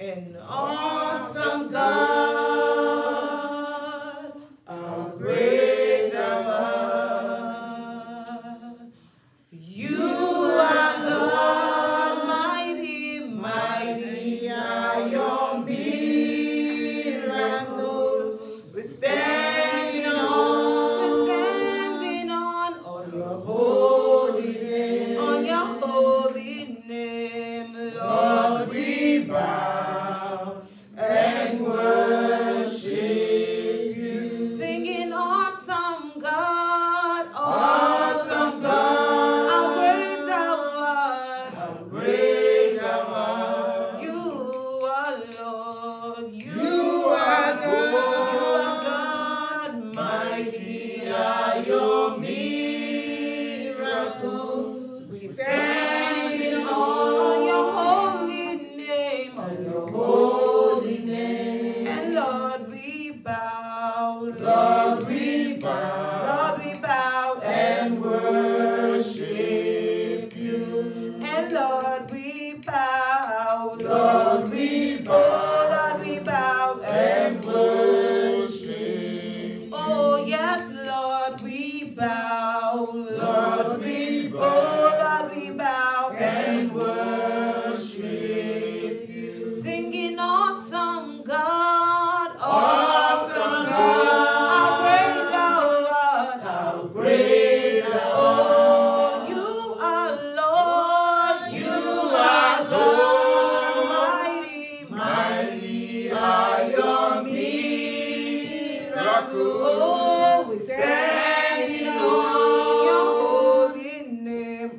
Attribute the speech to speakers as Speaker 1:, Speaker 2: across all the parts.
Speaker 1: an awesome God, how great thou art. You are God, mighty, mighty are your miracles. We're standing on your holy name, Lord, we bow and worship you, singing awesome God, awesome God, how great thou art, how great thou art. You are Lord, you are God, mighty are your miracles. We standing on your holy name, and Lord we bow, Lord we bow and worship you, and Lord we bow, Lord we bow and worship. Oh yes, Lord we bow, Lord we bow and worship you, singing awesome God, awesome God, how great thou art, how great thou art. Oh, you are Lord, you are God, mighty, mighty are your miracles. Oh, we standing on your holy name,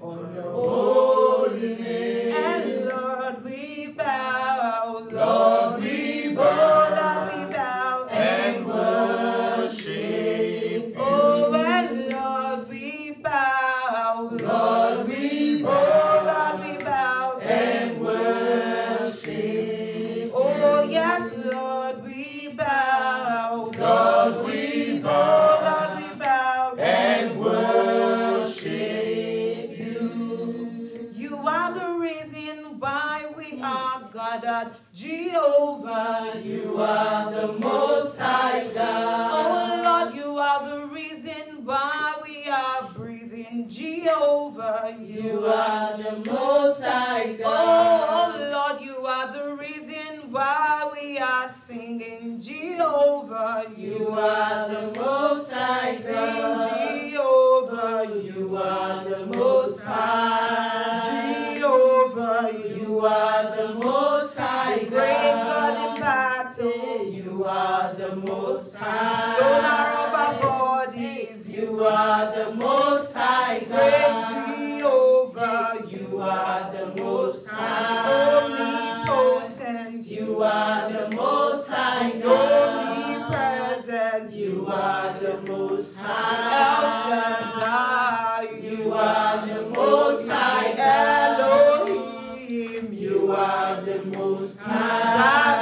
Speaker 1: and Lord we bow, Lord we bow and worship. Oh, and Lord we bow, Lord we bow and worship. Oh yes, Lord we bow, Lord we bow and worship you. You are the reason why we are gathered, Jehovah. You are the Most High God. Oh Lord, you are the reason why we are breathing, Jehovah. You are the Most High God. Oh Lord, you are the reason why we are singing, Jehovah. You are the Most High God. Sing, Jehovah. You are the Most High. Jehovah, you are the Most High. The great God in battle. You are the Most High. Owner of our bodies. You are the Most High. Great Jehovah, you are the Most High. Omnipotent, you are the Most High. Omnipresent, you are the Most High. El Shaddai, you are the Most High. Elohim, you are the Most High.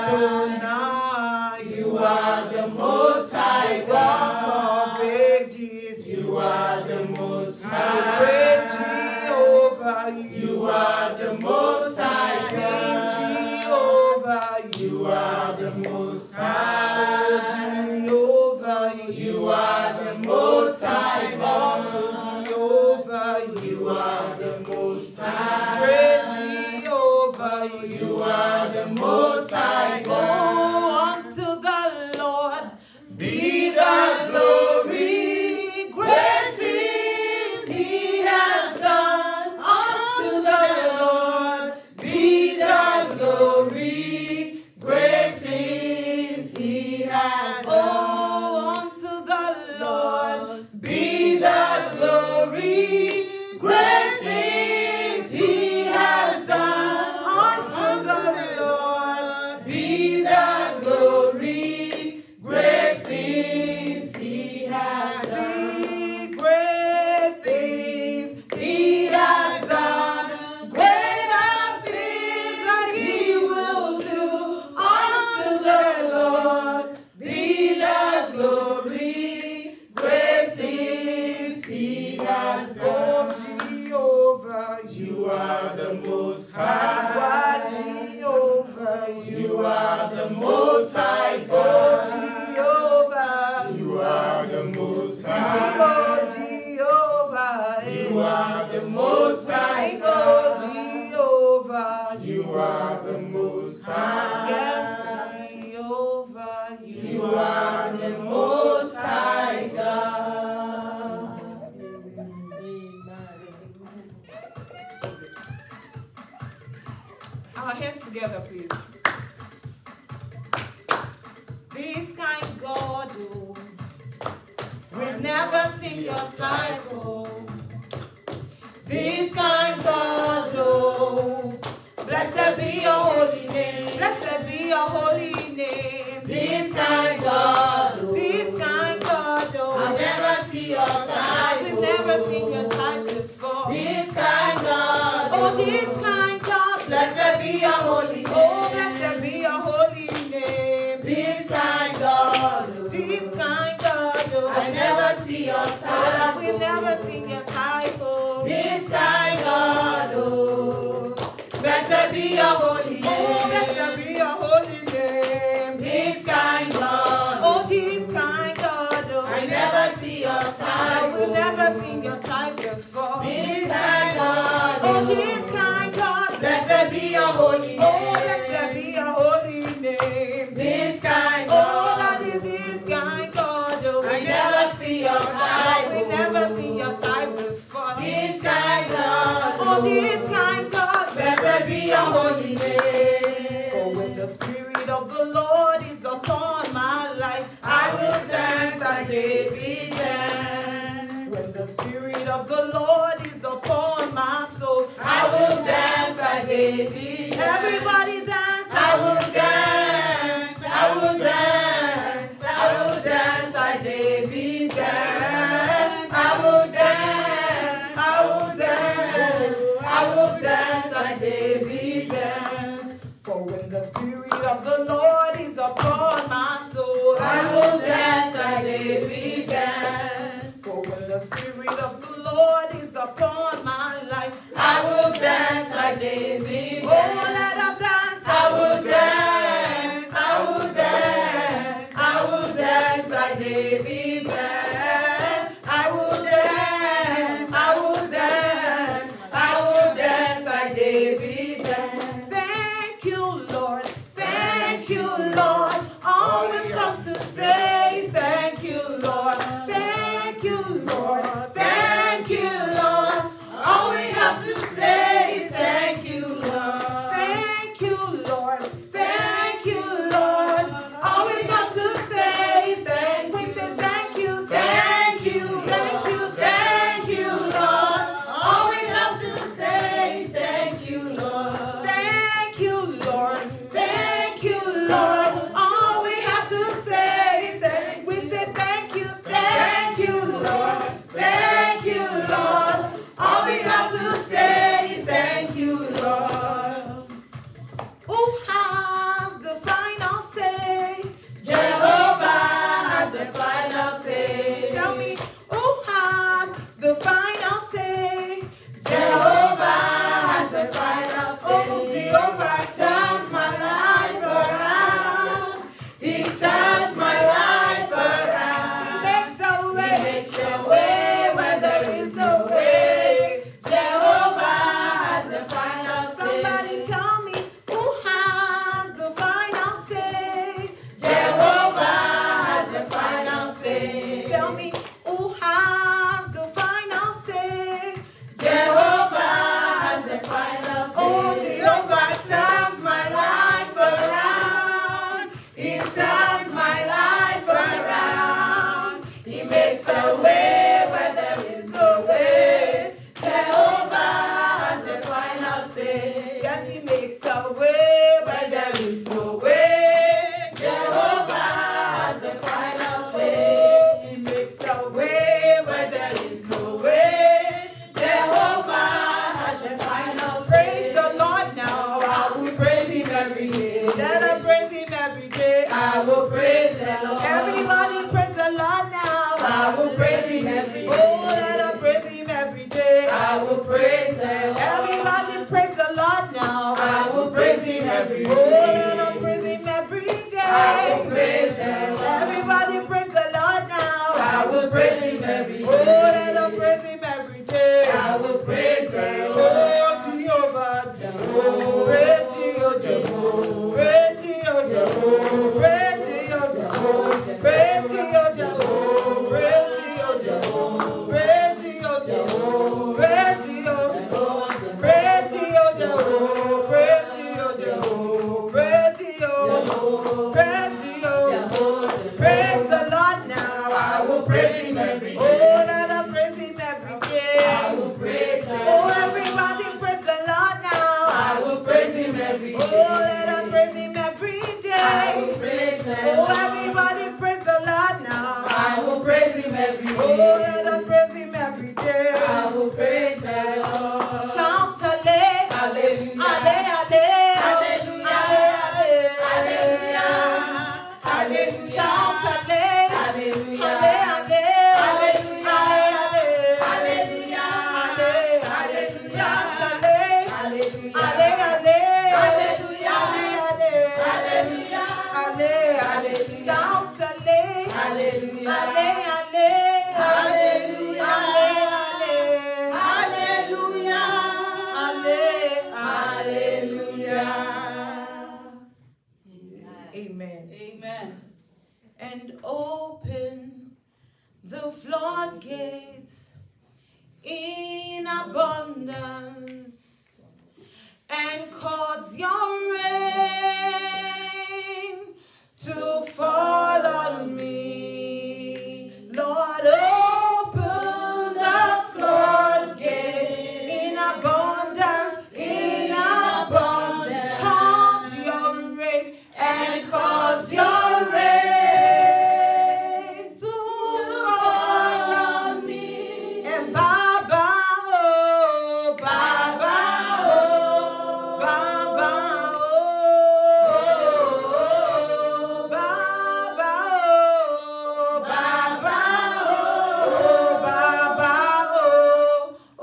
Speaker 1: Adonai, you are the Most High. Rock of ages, you are the Most High. Great Jehovah, you are the Most High. Sing, Jehovah, you are the Most High. Oh, Jehovah, you are the Most High. Immortal Jehovah, you are the Most High. Great Jehovah, you are the Most High. Go unto the Lord, be the glory, great things he has done. Unto the Lord, be the glory, great things he has done. Oh, unto the Lord, be the glory, great things he has done. Unto the Lord, You are the Most High God. Jehovah. You are the Most High God. Jehovah. You are the Most High God. Jehovah. You are the Most High. Yes, Jehovah. You are the Most High God. Our hands together, please. This kind God, oh, we've never seen your type, oh. This kind God, oh, blessed be your holy name. Blessed be your holy name. This kind God, oh, this kind God, oh, I've never seen your type. We've never seen your type before. This kind God, oh, this kind God, blessed be your holy name. Oh, blessed be your holy name. This kind God, oh, this kind God, oh, I never see your type. We've never seen your type, oh. This kind God, oh, blessed be your holy name. Oh, blessed be your holy name. This kind God, oh, this kind God, oh, I never see your type. We've never seen your type before. This kind God, oh, this kind God, blessed be your holy name. Oh, blessed be your holy name. This kind God, oh, that is this kind God, oh, I never see your type. We've never seen your type before. This kind God, oh, this kind God, blessed be your holy name. For when the Spirit of the Lord is upon my life, I will dance as David danced. When the Spirit of the Lord is upon my soul, I will dance as David danced. Everybody dance. I will dance. I will dance. I will dance as David danced. I will dance. I will dance. I will dance as David danced. For when the Spirit of the Lord is upon my soul, I will dance as David danced. For when the Spirit of the Lord is upon my life, I will dance as David danced. Oh, let us dance. I will dance. I will dance. I will dance as David danced. I will dance. I will dance. I will dance as David danced. Thank you, Lord. Thank you, Lord. All we've come to say is thank you, Lord. Thank you, Lord. Thank you, Lord. All we have to say is thank you, Lord. Thank you, Lord. Thank you, Lord. All we have to say is thank. We say thank you, thank you, thank you, thank you, Lord. All we have to say is thank you, Lord. Thank you, Lord. Thank you, Lord. All we have to say is thank. We say thank you, Lord. Thank you, Lord. All we have to say is thank you, Lord. Who has the final say? Jehovah has the final say. Tell me, who has the final say? Jehovah has the final say. Oh, Jehovah turns my life around. He turns my life around. He makes a way. He makes a way where there is no way. Jehovah has the final say. Somebody tell me, who has the final say? Jehovah has the final say. Tell me, who has the final say? Jehovah has the final say. Oh, Jehovah turns my life around. He turns my life around. He makes a way where there is no way. Jehovah has the final say. Yes, he makes a way where there is no way. Jehovah has the final say. He makes a way where there is no way. Jehovah has the final say. Praise the Lord now. I will praise him every day. Let us praise him every day. I will praise the Lord. Everybody praise the Lord now. I will praise him every day. Oh, let us praise him every day. I will praise the Lord. Everybody praise the Lord now. I will praise him every day. Oh, let us praise him every day. I will praise the Lord. Everybody praise the Lord now. I will praise him every day. Oh, let us praise him every day. I will praise the Lord. Oh, Jehovah, Jehovah, praise Jehovah, Jehovah, praise Jehovah, praise Jehovah, praise Jehovah, praise Jehovah, praise Jehovah, praise Jehovah, praise Jehovah, praise Jehovah, praise Jehovah, praise Jehovah, praise the Lord now. I will praise him every day. Oh, let us praise him every day. I will praise him. Oh, everybody praise the Lord now. I will praise him every day. Oh, let us praise him every day. I will praise him. Oh, everybody praise the Lord now. I will praise him every day. Oh, let us praise him every day. I will praise the Lord. Shout hallelujah, hallelujah, hallelujah, hallelujah, hallelujah, hallelujah. Shout hallelujah, hallelujah, hallelujah, hallelujah, hallelujah, hallelujah, hallelujah. Shout hallelujah, hallelujah, hallelujah, hallelujah. Amen. Amen. And open the floodgates in abundance and cause your rain to fall on me. Lord, open the floodgate in abundance, cause your rain and cause your rain to fall on me. And Baba, oh, Baba, oh, Baba, oh, Baba, oh, Baba, oh, Baba, oh,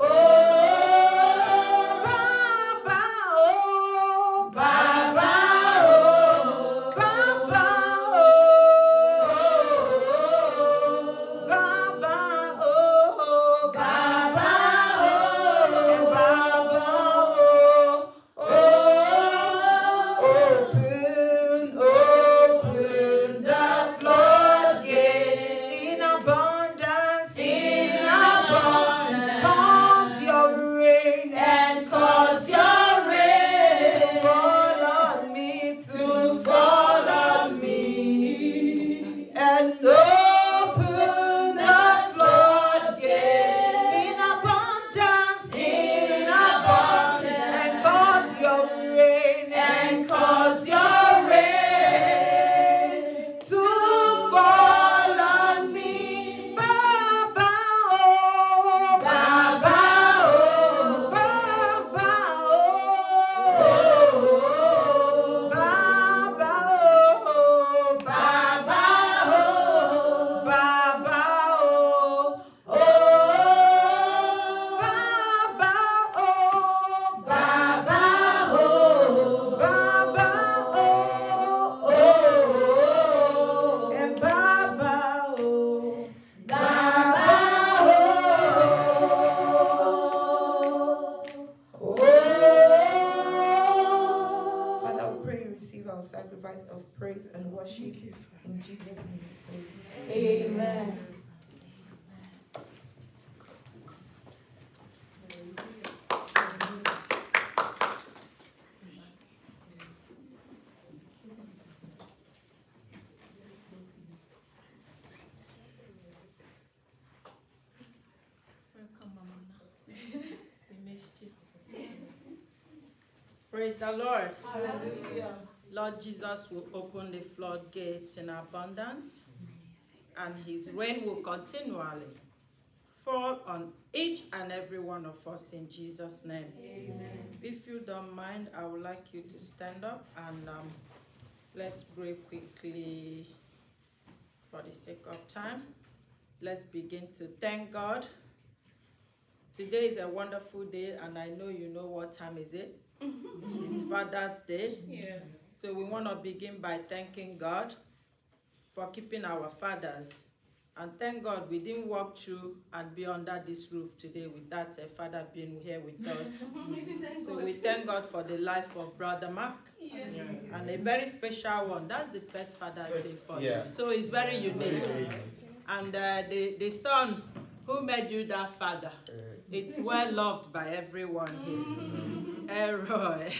Speaker 1: Baba, oh, Baba, oh, Baba, open the floodgate in abundance, cause your rain and cause your rain to fall on me, and open the floodgate in abundance, and cause your rain to fall on me. Baba, oh, Baba, oh, Baba, oh, Baba, oh, Baba, oh, Baba, oh, Baba, oh, Baba, oh, Baba, oh, and Baba, oh, Baba, oh. Father, we pray you receive our sacrifice of praise and worship in Jesus' name. Amen. Welcome, Mama. We missed you. Praise the Lord. Hallelujah. Lord Jesus will open the floodgates in abundance, and his rain will continually fall on each and every one of us in Jesus' name. Amen. If you don't mind, I would like you to stand up and let's pray quickly for the sake of time. Let's begin to thank God. Today is a wonderful day, and I know you know what time is it.
Speaker 2: It's Father's Day.
Speaker 1: Yeah.
Speaker 2: So we want to begin by thanking God for keeping our fathers. And thank God we didn't walk through and be under this roof today without a father being here with us. So we thank God for the life of Brother Mark.
Speaker 1: Yeah.
Speaker 2: And a very special one. That's the first Father's Day for
Speaker 3: Yeah.
Speaker 2: you. So it's very unique. And the son who made you that father, it's well loved by everyone here. Elroy,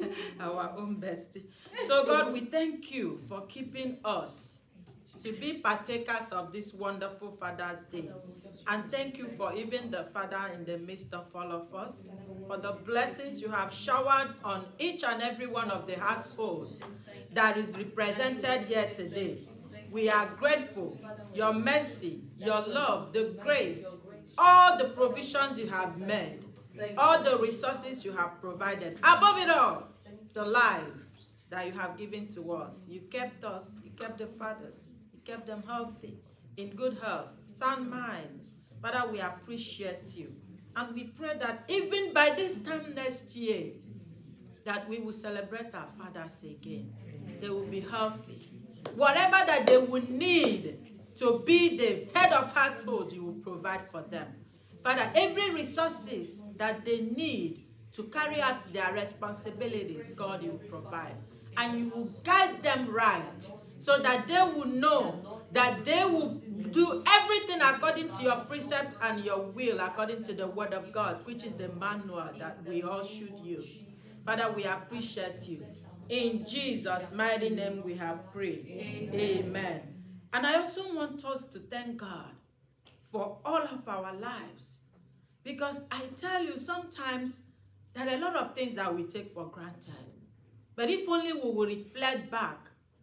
Speaker 2: our own bestie. So God, we thank you for keeping us to be partakers of this wonderful Father's Day. And thank you for even the Father in the midst of all of us, for the blessings you have showered on each and every one of the households that is represented here today. We are grateful. Your mercy, your love, the grace, all the provisions you have made, all the resources you have provided. Above it all, the lives that you have given to us. You kept us, you kept the fathers, you kept them healthy, in good health, sound minds. Father, we appreciate you. And we pray that even by this time next year, that we will celebrate our fathers again. They will be healthy. Whatever that they will need to be the head of household, you will provide for them. Father, every resources that they need to carry out their responsibilities, God, you will provide. And you will guide them right so that they will know that they will do everything according to your precepts and your will, according to the word of God, which is the manual that we all should use. Father, we appreciate you. In Jesus' mighty name we have prayed. Amen. And I also want us to thank God for all of our lives. Because I tell you, sometimes there are a lot of things that we take for granted. But if only we will reflect back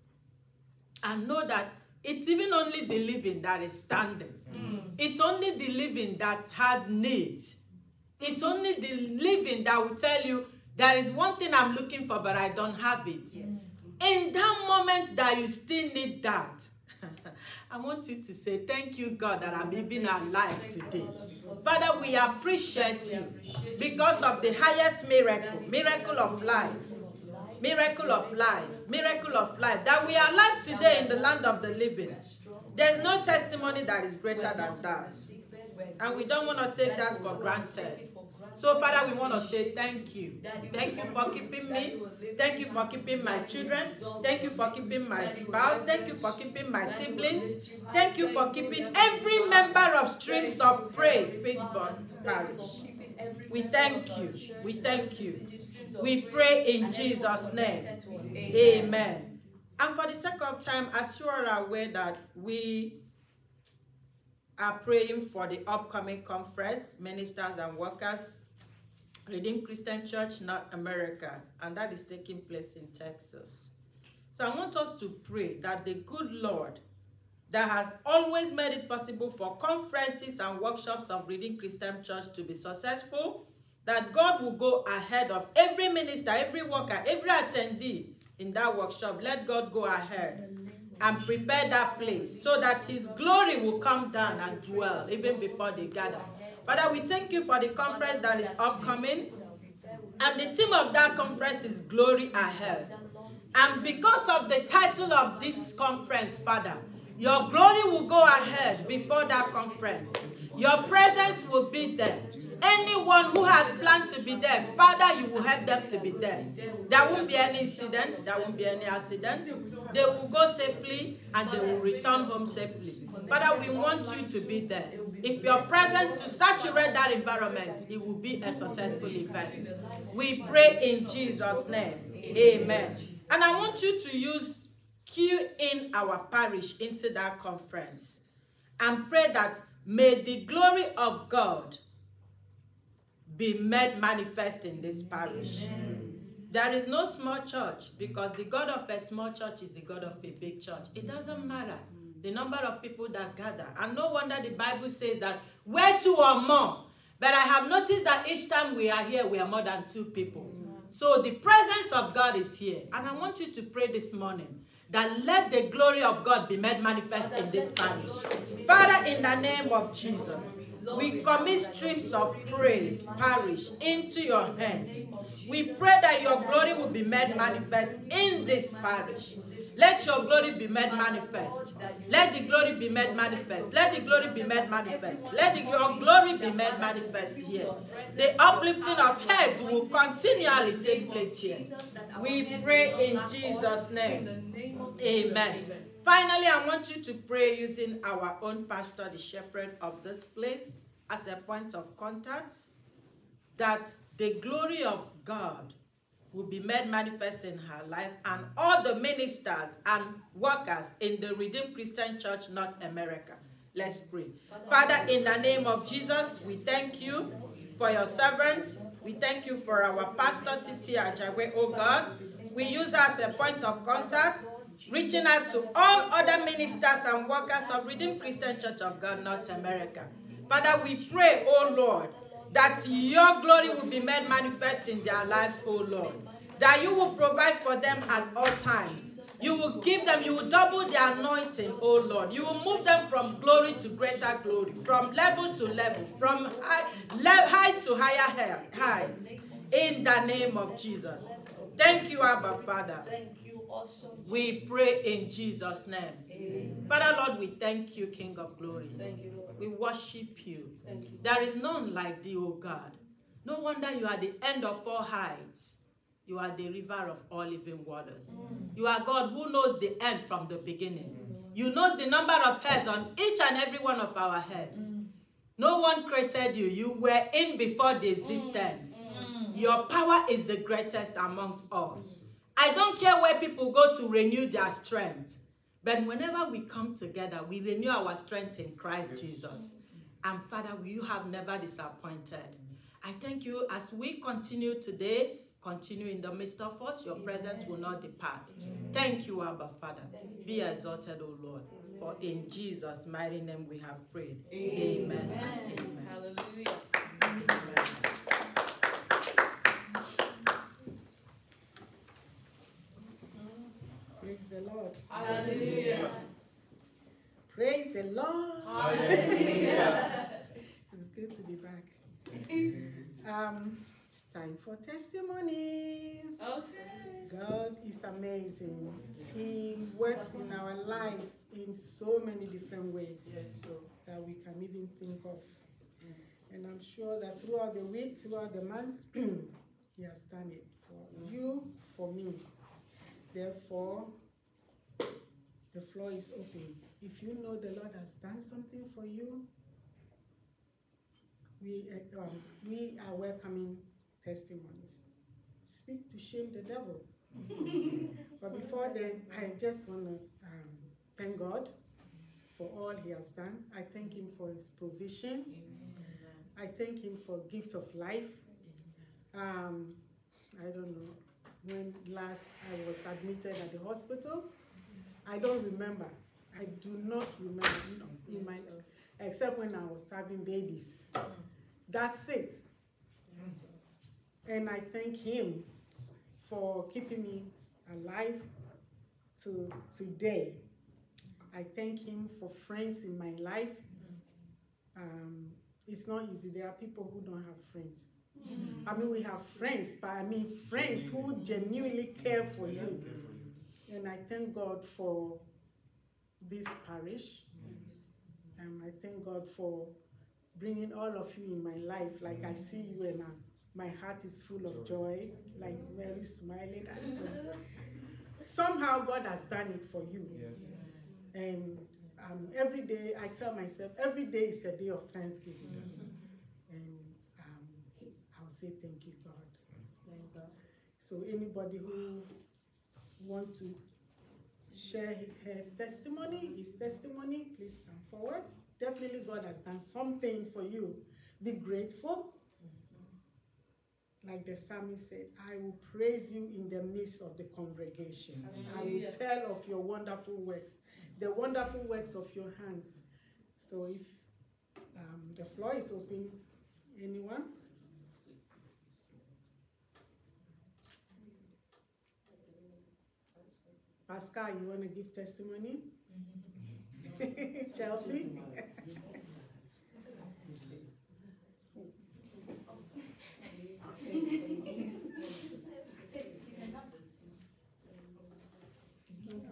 Speaker 2: and know that it's even only the living that is standing. It's only the living that has needs. It's only the living that will tell you, there is one thing I'm looking for, but I don't have it. Yes. In that moment that you still need that, I want you to say, thank you, God, that I'm even alive today. Father, we appreciate you because of the highest miracle, miracle of life. Miracle of life, miracle of life, that we are alive today in the land of the living. There's no testimony that is greater than that. And we don't want to take that for granted. So, Father, we want to say thank you. Thank you for keeping me. Thank you for keeping my children. Thank you for keeping my spouse. Thank you for keeping my siblings. Thank you for keeping every member of Streams of Praise, Peaceborn Parish. We thank you. We thank you. We pray in Jesus' name. Amen. And for the sake of time, as you are aware that we are praying for the upcoming conference, Ministers and Workers, Redeemed Christian Church, North America, and that is taking place in Texas. So I want us to pray that the good Lord that has always made it possible for conferences and workshops of Redeemed Christian Church to be successful, that God will go ahead of every minister, every worker, every attendee in that workshop. Let God go ahead and prepare that place so that his glory will come down and dwell even before they gather. Father, we thank you for the conference that is upcoming. And the theme of that conference is Glory Ahead. And because of the title of this conference, Father, your glory will go ahead before that conference. Your presence will be there. Anyone who has planned to be there, Father, you will help them to be there. There won't be any incident. There won't be any accident. They will go safely and they will return home safely. Father, we want you to be there. If your presence to saturate that environment, it will be a successful event. We pray in Jesus' name. Amen. And I want you to cue in our parish into that conference and pray that may the glory of God be made manifest in this parish. Amen. There is no small church because the God of a small church is the God of a big church. It doesn't matter the number of people that gather. And no wonder the Bible says that where two or more. But I have noticed that each time we are here, we are more than two people. So the presence of God is here. And I want you to pray this morning that let the glory of God be made manifest in this parish. Father, in the name of Jesus, we commit Streams of Praise parish into your hands. We pray that your glory will be made manifest in this parish. Let your glory be made manifest. Let the glory be made manifest. Let the glory be made manifest. Let your glory be made manifest here. The uplifting of heads will continually take place here. We pray in Jesus' name. Amen. Finally, I want you to pray using our own pastor, the shepherd of this place, as a point of contact, that the glory of God will be made manifest in her life and all the ministers and workers in the Redeemed Christian Church North America. Let's pray. Father, in the name of Jesus, we thank you for your servant. We thank you for our pastor, Titi Ajagwe, oh God. We use her as a point of contact, reaching out to all other ministers and workers of Redeemed Christian Church of God North America. Father, we pray, oh Lord, that your glory will be made manifest in their lives, oh Lord. That you will provide for them at all times. You will give them, you will double their anointing, oh Lord. You will move them from glory to greater glory, from level to level, from high to higher heights. In the name of Jesus. Thank you, Abba Father. We pray in Jesus' name. Amen. Father, Lord, we thank you, King of glory. Thank you, Lord. We worship you. There is none like thee, O God. No wonder you are the end of all heights. You are the river of all living waters. You are God who knows the end from the beginning. You know the number of hairs on each and every one of our heads. No one created you. You were in before the existence. Your power is the greatest amongst all. I don't care where people go to renew their strength. But whenever we come together, we renew our strength in Christ Jesus. And Father, you have never disappointed. I thank you as we continue today, continue in the midst of us. Your presence will not depart. Thank you, Abba Father. Be exalted, O Lord. For in Jesus' mighty name we have prayed. Amen. Amen.
Speaker 1: Hallelujah.
Speaker 2: Amen.
Speaker 3: Praise the Lord.
Speaker 1: Hallelujah.
Speaker 3: Praise the Lord.
Speaker 1: Hallelujah.
Speaker 3: It's good to be back. It's time for testimonies.
Speaker 1: Okay.
Speaker 3: God is amazing. He works in our lives in so many different ways that we can even think of. And I'm sure that throughout the week, throughout the month, He has done it for you, for me. Therefore, the floor is open. If you know the Lord has done something for you, we are welcoming testimonies. Speak to shame the devil. But before then, I just want to thank God for all He has done. I thank Him for His provision. I thank Him for gift of life. I don't know when last I was admitted at the hospital. I don't remember. I do not remember in my except when I was having babies. That's it. And I thank Him for keeping me alive to today. I thank Him for friends in my life. It's not easy. There are people who don't have friends. I mean, we have friends, but I mean friends who genuinely care for you. And I thank God for this parish. I thank God for bringing all of you in my life. Like I see you and my heart is full of joy, like Mary smiling. Somehow God has done it for you. And every day I tell myself, every day is a day of thanksgiving. And I'll say thank you, God. Thank God. So anybody who wants to share his testimony, please come forward. Definitely God has done something for you. Be grateful. Like the psalmist said, I will praise you in the midst of the congregation. I will tell of your wonderful works, the wonderful works of your hands. So if the floor is open, anyone? Pascal, you want to give testimony? Chelsea?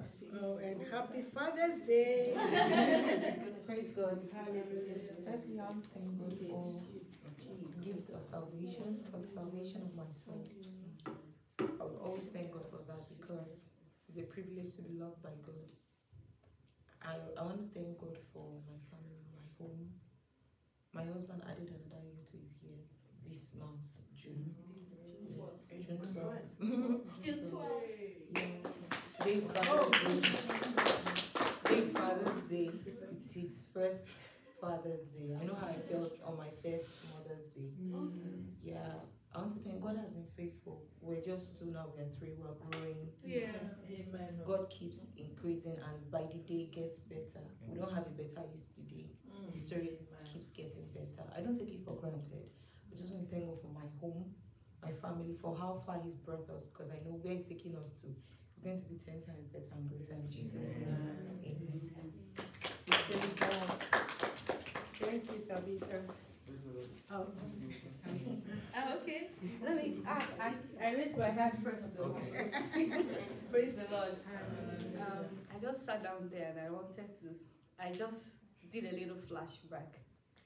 Speaker 3: Oh, and happy Father's Day.
Speaker 1: Praise God.
Speaker 3: Hallelujah.
Speaker 1: Firstly, I want to thank God for the gift of salvation, for the salvation of my soul. I will always thank God for that because it's a privilege to be loved by God. I want to thank God for my family, my home. My husband added another year to his years this month, June. Yes, June 12th.
Speaker 4: June 12th.
Speaker 1: Yeah. Today's Father's Day. Today's Father's Day. It's his first Father's Day. I know how I felt on my first Mother's Day. Yeah. I want to thank God has been faithful. We're just 2 now, we're 3, we're growing.
Speaker 4: Yeah.
Speaker 2: Amen.
Speaker 1: God keeps increasing and by the day it gets better. We don't have a better yesterday. The story keeps getting better. I don't take it for granted. I just want to thank God for my home, my family, for how far He's brought us, because I know where He's taking us to. It's going to be 10 times better and greater in Jesus' name. Amen.
Speaker 3: Thank you, Tabitha. Oh.
Speaker 4: Okay. Let me. I raised my hand first. Okay. Praise the Lord. I just sat down there and I just did a little flashback.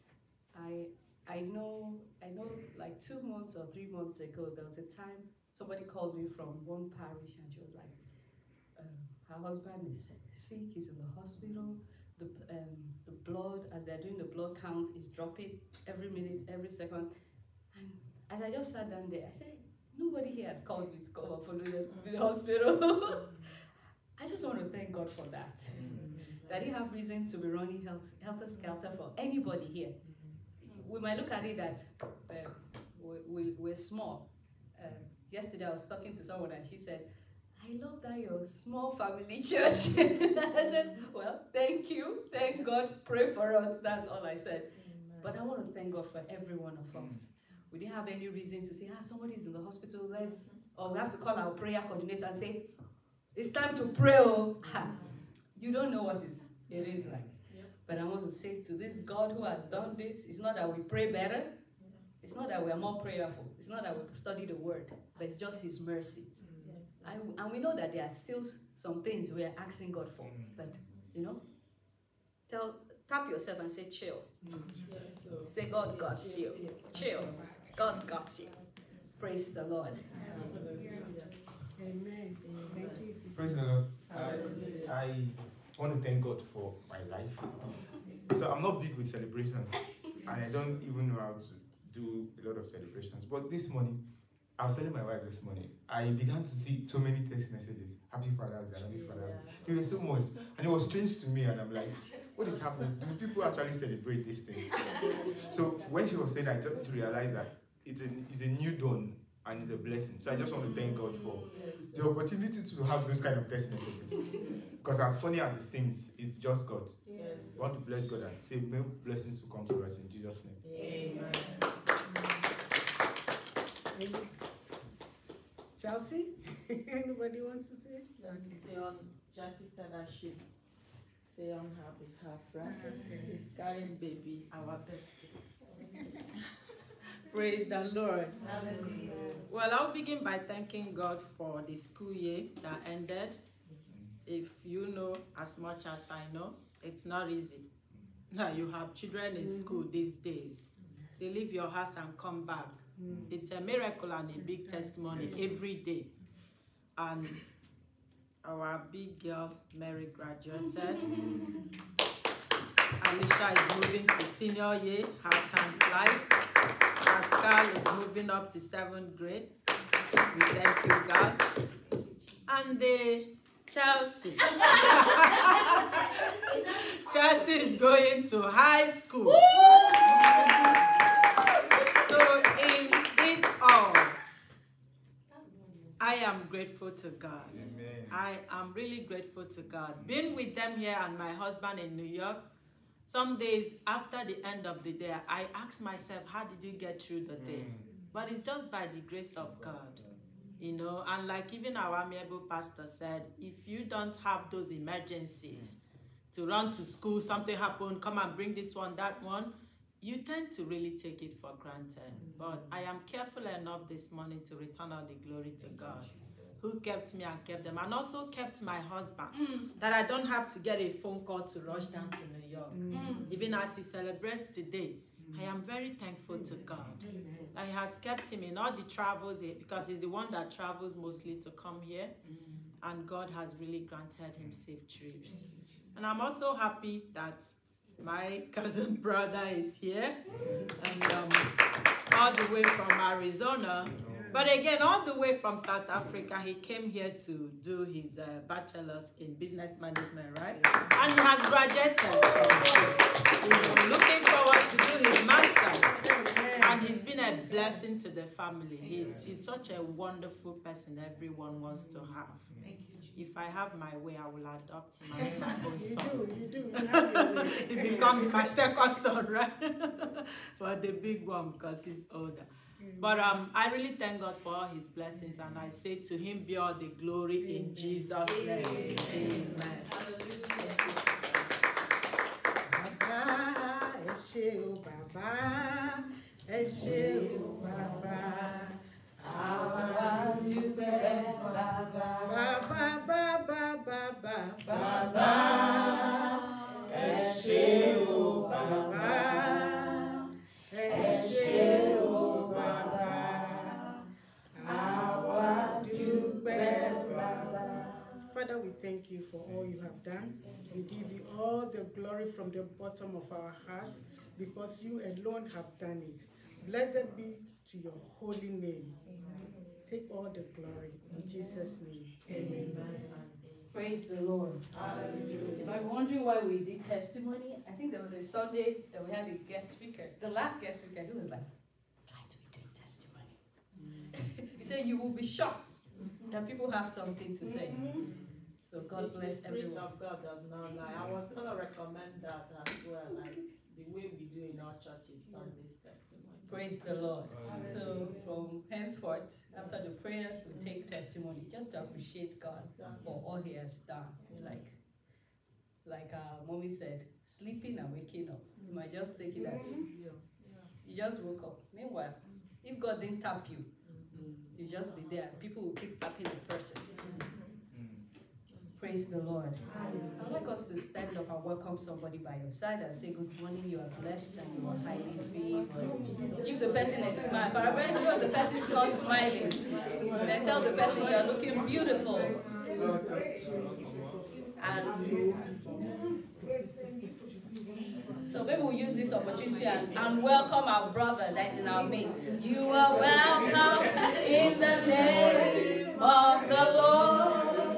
Speaker 4: I know. Like 2 months or 3 months ago, there was a time somebody called me from one parish and she was like, her husband is sick. He's in the hospital. The blood, as they're doing the blood count, is dropping every minute, every second. And as I just sat down there, I said, nobody here has called me to come and follow you to the hospital. I just want to thank God for that. That He have reason to be running helter-skelter for anybody here. We might look at it that we're small. Yesterday I was talking to someone and she said, I love that you're a small family church. I said, well, thank you. Thank God. Pray for us. That's all I said. Amen. But I want to thank God for every one of us. We didn't have any reason to say, somebody's in the hospital. Or we have to call our prayer coordinator and say, it's time to pray. Oh. You don't know what it is like. Yep. But I want to say to this God who has done this, it's not that we pray better. It's not that we are more prayerful. It's not that we study the word. But it's just His mercy. And we know that there are still some things we are asking God for. But, tap yourself and say, chill. Say, God got you. Chill. God got you. Praise the Lord.
Speaker 3: Amen. Thank you.
Speaker 5: Praise the Lord. I want to thank God for my life. So I'm not big with celebrations. And I don't even know how to do a lot of celebrations. But this morning, I was telling my wife this morning, I began to see so many text messages. Happy Father's Day, Happy Father's Day. It was so much. And it was strange to me. And I'm like, what is happening? Do people actually celebrate these things? So when she was saying, I just to realize that it's a new dawn and it's a blessing. So I just want to thank God for the opportunity to have those kind of text messages. Because as funny as it seems, it's just God. Yes. We want to bless God and say, may blessings to come to us in Jesus' name.
Speaker 2: Amen.
Speaker 3: Amen. Chelsea, anybody wants to say?
Speaker 6: Let me say on Justice said I should say on her behalf, right? She's carrying baby, our bestie.
Speaker 2: Praise the Lord.
Speaker 6: Hallelujah.
Speaker 2: Well, I'll begin by thanking God for the school year that ended. If you know as much as I know, it's not easy. Now you have children in school these days. They leave your house and come back. It's a miracle and a big testimony every day. And our big girl, Mary, graduated. Alicia is moving to senior year, half-time flight. Pascal is moving up to 7th grade. We thank you, God. And Chelsea. Chelsea is going to high school. So in it all, I am grateful to God.
Speaker 5: Amen.
Speaker 2: I am really grateful to God. Being with them here and my husband in New York, some days after the end of the day, I ask myself, how did you get through the day? But it's just by the grace of God. And like even our amiable pastor said, if you don't have those emergencies to run to school, something happened, come and bring this one, that one, you tend to really take it for granted. But I am careful enough this morning to return all the glory to God. who kept me and kept them, and also kept my husband, that I don't have to get a phone call to rush down to New York. Even as he celebrates today, I am very thankful to God that He has kept him in all the travels, because he's the one that travels mostly to come here, and God has really granted him safe trips. And I'm also happy that my cousin brother is here, and all the way from Arizona. But again, all the way from South Africa, he came here to do his bachelor's in business management, right? And he has graduated. He's looking forward to do his master's. And he's been a blessing to the family. He's such a wonderful person everyone wants to have. If I have my way, I will adopt him as my own son.
Speaker 3: You do. You have your way.
Speaker 2: He becomes my second son, right? But the big one, because he's older. But I really thank God for all his blessings, and I say to him be all the glory in Jesus' name. Amen.
Speaker 3: Baba, Eshe o Baba, Eshe o Baba, Awa dúpẹ́ Baba, Baba, Eshe o Baba, Eshe o Baba, Awa dúpẹ́ Baba. Father, we thank you for all you have done. We give you all the glory from the bottom of our heart, because you alone have done it. Blessed be to your holy name. Take all the glory in Jesus' name. Amen.
Speaker 4: Praise the Lord. Hallelujah. If I'm wondering why we did testimony, I think there was a Sunday that we had a guest speaker. The last guest speaker, he was like, try to be doing testimony. He said, you will be shocked that people have something to say. So God bless everyone.
Speaker 2: The Spirit of God does not lie. I was going to recommend that as well, like the way we do in our church is Sunday's testimony.
Speaker 4: Praise the Lord. So from henceforth, after the prayers, we take testimony just to appreciate God for all He has done. Like Mommy said, sleeping and waking up. You might just think that you just woke up. Meanwhile, if God didn't tap you, you just be there. People will keep tapping the person. Praise the Lord. I'd like us to stand up and welcome somebody by your side and say, good morning, you are blessed and you are highly favored. Give the person a smile. But apparently when the person is not smiling, then tell the person you are looking beautiful. And so maybe we'll use this opportunity and welcome our brother that's in our midst. You are welcome in the name of the Lord.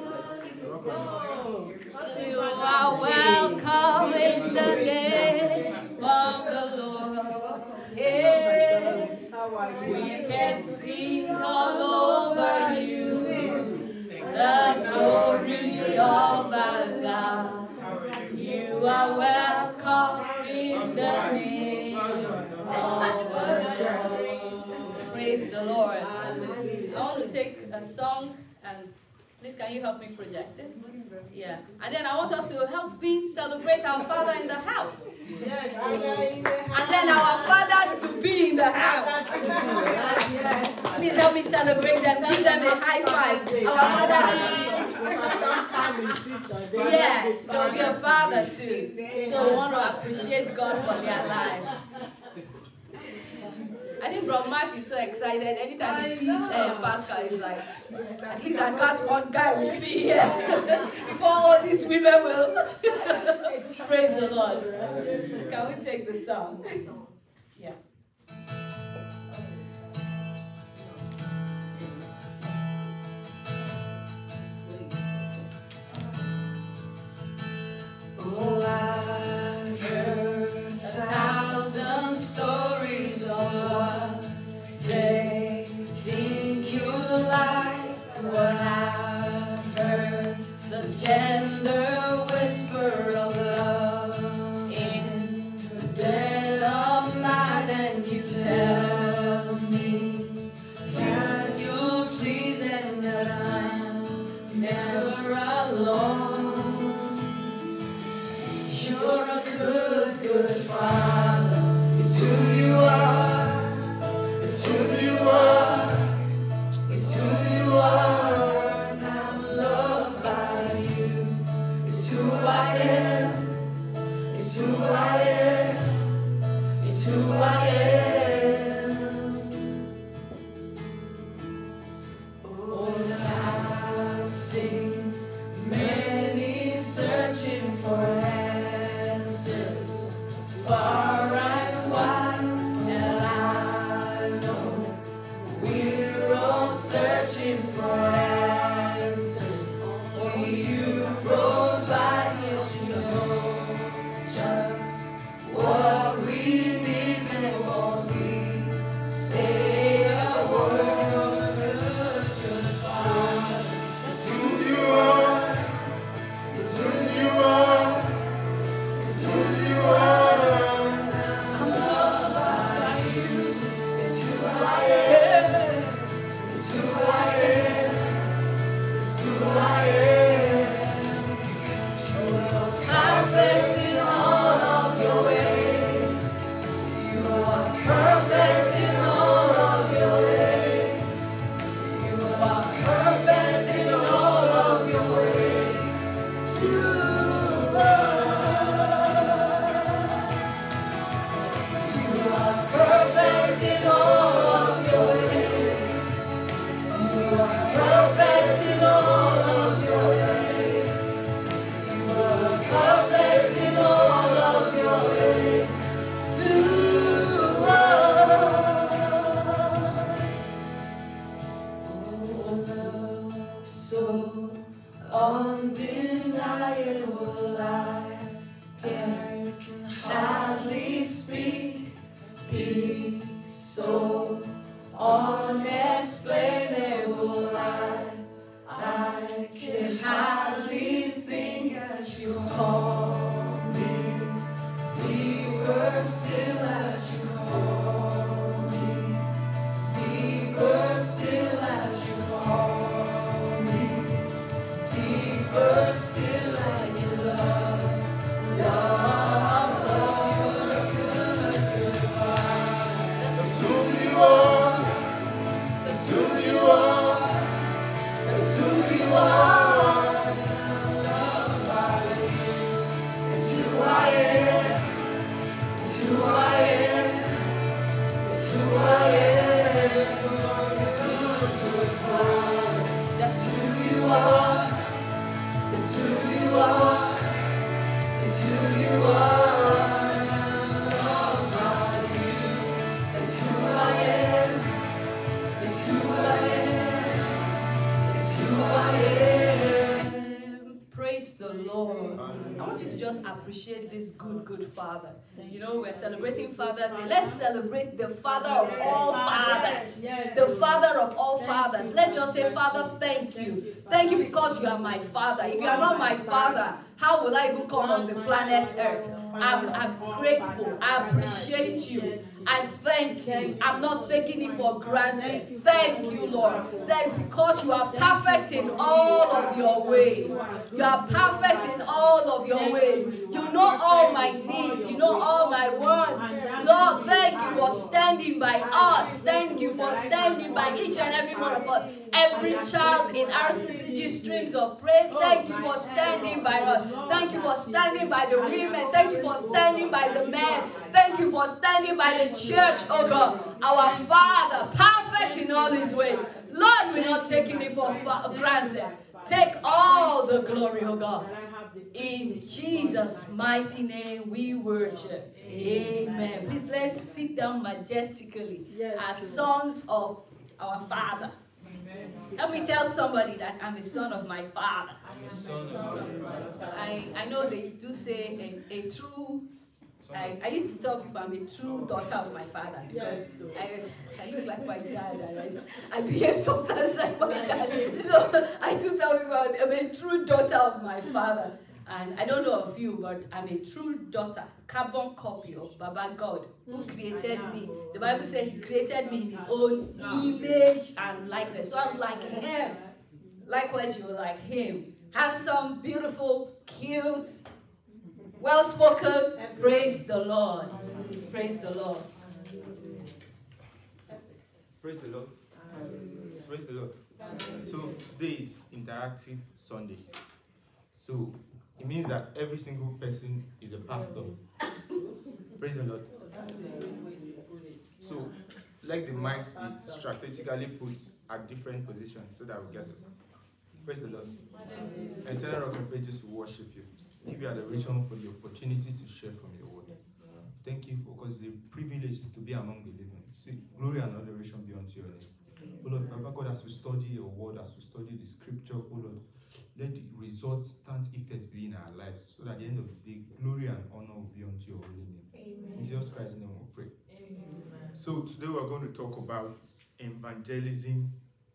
Speaker 4: You are welcome in the name of the Lord. Yeah. We can see all over you the glory of our God. You are welcome in the name of the Lord. Praise the Lord. I want to take a song, and please can you help me project it? Yeah. And then I want us to help me celebrate our Father in the house.
Speaker 2: Yes.
Speaker 4: And then our fathers to be in the house. Yes. Please help me celebrate them. Give them a high five. Our fathers to be. Yes, they'll be a father too. So we want to appreciate God for their life. I think Bro Mark is so excited. Anytime he sees Pascal, he's like, at least I got one guy with me here. Before all these women will. Praise the Lord. Can we take the song? Yeah. Oh, I've heard 1,000 stories of what they think you like. What I've heard, the tender whisper of love in the dead of night, and you tell me that you're pleased and that I'm never alone. You're a good, good father. It's who you are. It's who you are. It's who you are. am. It's who I am. It's who I am. Oh, I've seen many searching for answers far and wide, and I know we're all searching for answers. Only you provide, yes, you know just what we need before we say a word. Good Father, it's who you are. It's who you are. It's who you are. I'm loved by you. It's who I am. It's who I am. It's who I am. You are perfect in all of your ways. You are perfect in all of your ways. You are perfect in all of your ways to us. You are perfect in all of your ways. You are perfect in all of your ways. You are perfect in all of your ways to us. Oh, love so undeniable, I can hardly speak. Peace so unexplainable, I can hardly think as you call me. Deeper still as you call me. Deeper still as you call me. Deeper still as you love. Love, love, good, good Father. That's who you are. That's who you are. That's who you are. I'm loved by you. It's who I am. It's who I am. It's who I am. Good, good Father. That's who you are. It's who you are. It's who you are. I'm loved by you. It's who I am. It's who I am. It's who I am. Praise the Lord. I want you to just appreciate this good, good Father. You know, we're celebrating Father's Day. Let's celebrate the Father of all fathers. The Father of all fathers. Let's just say, Father, thank you. Thank you because you are my Father. If you are not my Father, how will I even come on the planet Earth? I'm grateful. I appreciate you. I thank you. I'm not taking it for granted. Thank you, Lord. That because you are perfect in all of your ways. You are perfect in all of your ways. You know all my needs. You know all my wants. Lord, thank you for standing by us. Thank you for standing by each and every one of us. Every child in RCCG Streams of Praise, thank you for standing by us. Thank you for standing by the women. Thank you for standing by the men. Thank you for standing by the church, oh God. Our Father, perfect in all his ways. Lord, we're not taking it for granted. Take all the glory, oh God. In Jesus' mighty name we worship. Amen. Please let's sit down majestically as sons of our Father. Let me tell somebody that I'm a son of my Father. I know they do say a true. I used to tell people I'm a true daughter of my father because I look like my dad and I behave sometimes like my dad. So I do tell people I'm a true daughter of my father. And I don't know of you, but I'm a true daughter, carbon copy of Baba God, who created me. The Bible says he created me in his own image and likeness. So I'm like him. Likewise, you're like him. Handsome, beautiful, cute, well-spoken. Praise the Lord. Praise the Lord.
Speaker 5: Praise the Lord. Praise the Lord. So today is Interactive Sunday. So it means that every single person is a pastor. Praise the Lord. So let the mics be strategically put at different positions so that we get it. Praise the Lord. Eternal Rock of Ages will worship you. Give you adoration for the opportunity to share from your word. Thank you because the privilege is to be among the living. See, glory and adoration be unto your name. Oh Lord, Baba God, as we study your word, as we study the scripture, oh Lord, let the resultant effects be in our lives so that at the end of the day, glory and honor will be unto your holy name. Amen. In Jesus Christ's name we pray. Amen. So today we're going to talk about evangelism,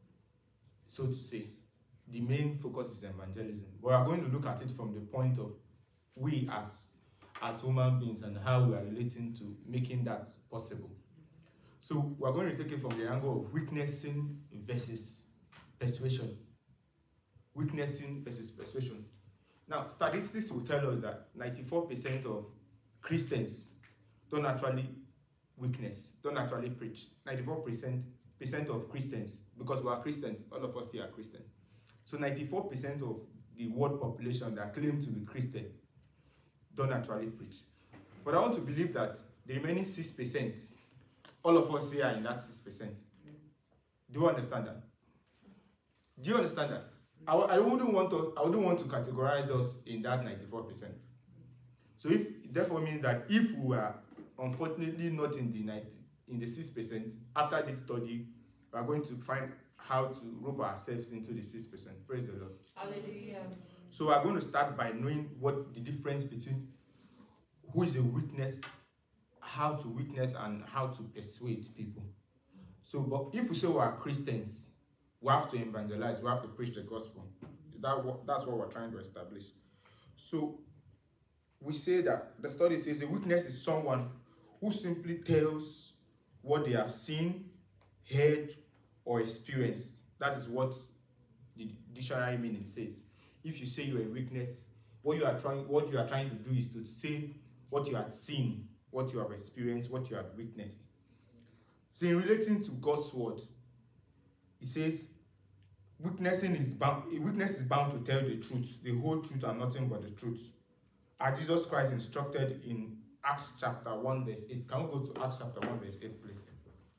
Speaker 5: so to say. The main focus is evangelism. We are going to look at it from the point of we as human beings and how we are relating to making that possible. So we're going to take it from the angle of witnessing versus persuasion. Witnessing versus persuasion. Now, statistics will tell us that 94% of Christians don't actually witness, don't actually preach. 94% of Christians, because we are Christians, all of us here are Christians. So 94% of the world population that claim to be Christian don't actually preach. But I want to believe that the remaining 6%, all of us here are in that 6%. Do you understand that? Do you understand that? I wouldn't want to categorize us in that 94%. So it therefore means that if we are unfortunately not in the 6%, after this study, we are going to find how to rope ourselves into the 6%. Praise the Lord.
Speaker 1: Hallelujah.
Speaker 5: So we are going to start by knowing what the difference between who is a witness, how to witness, and how to persuade people. So, but if we say we are Christians, we have to evangelize, we have to preach the gospel. That's what we're trying to establish. So we say that the study says a witness is someone who simply tells what they have seen, heard, or experienced. That is what the dictionary meaning says. If you say you're a witness, what you are trying to do is to say what you have seen, what you have experienced, what you have witnessed. So in relating to God's word, it says a witness is bound to tell the truth, the whole truth and nothing but the truth. As Jesus Christ instructed in Acts chapter 1 verse 8. Can we go to Acts chapter 1 verse 8, please?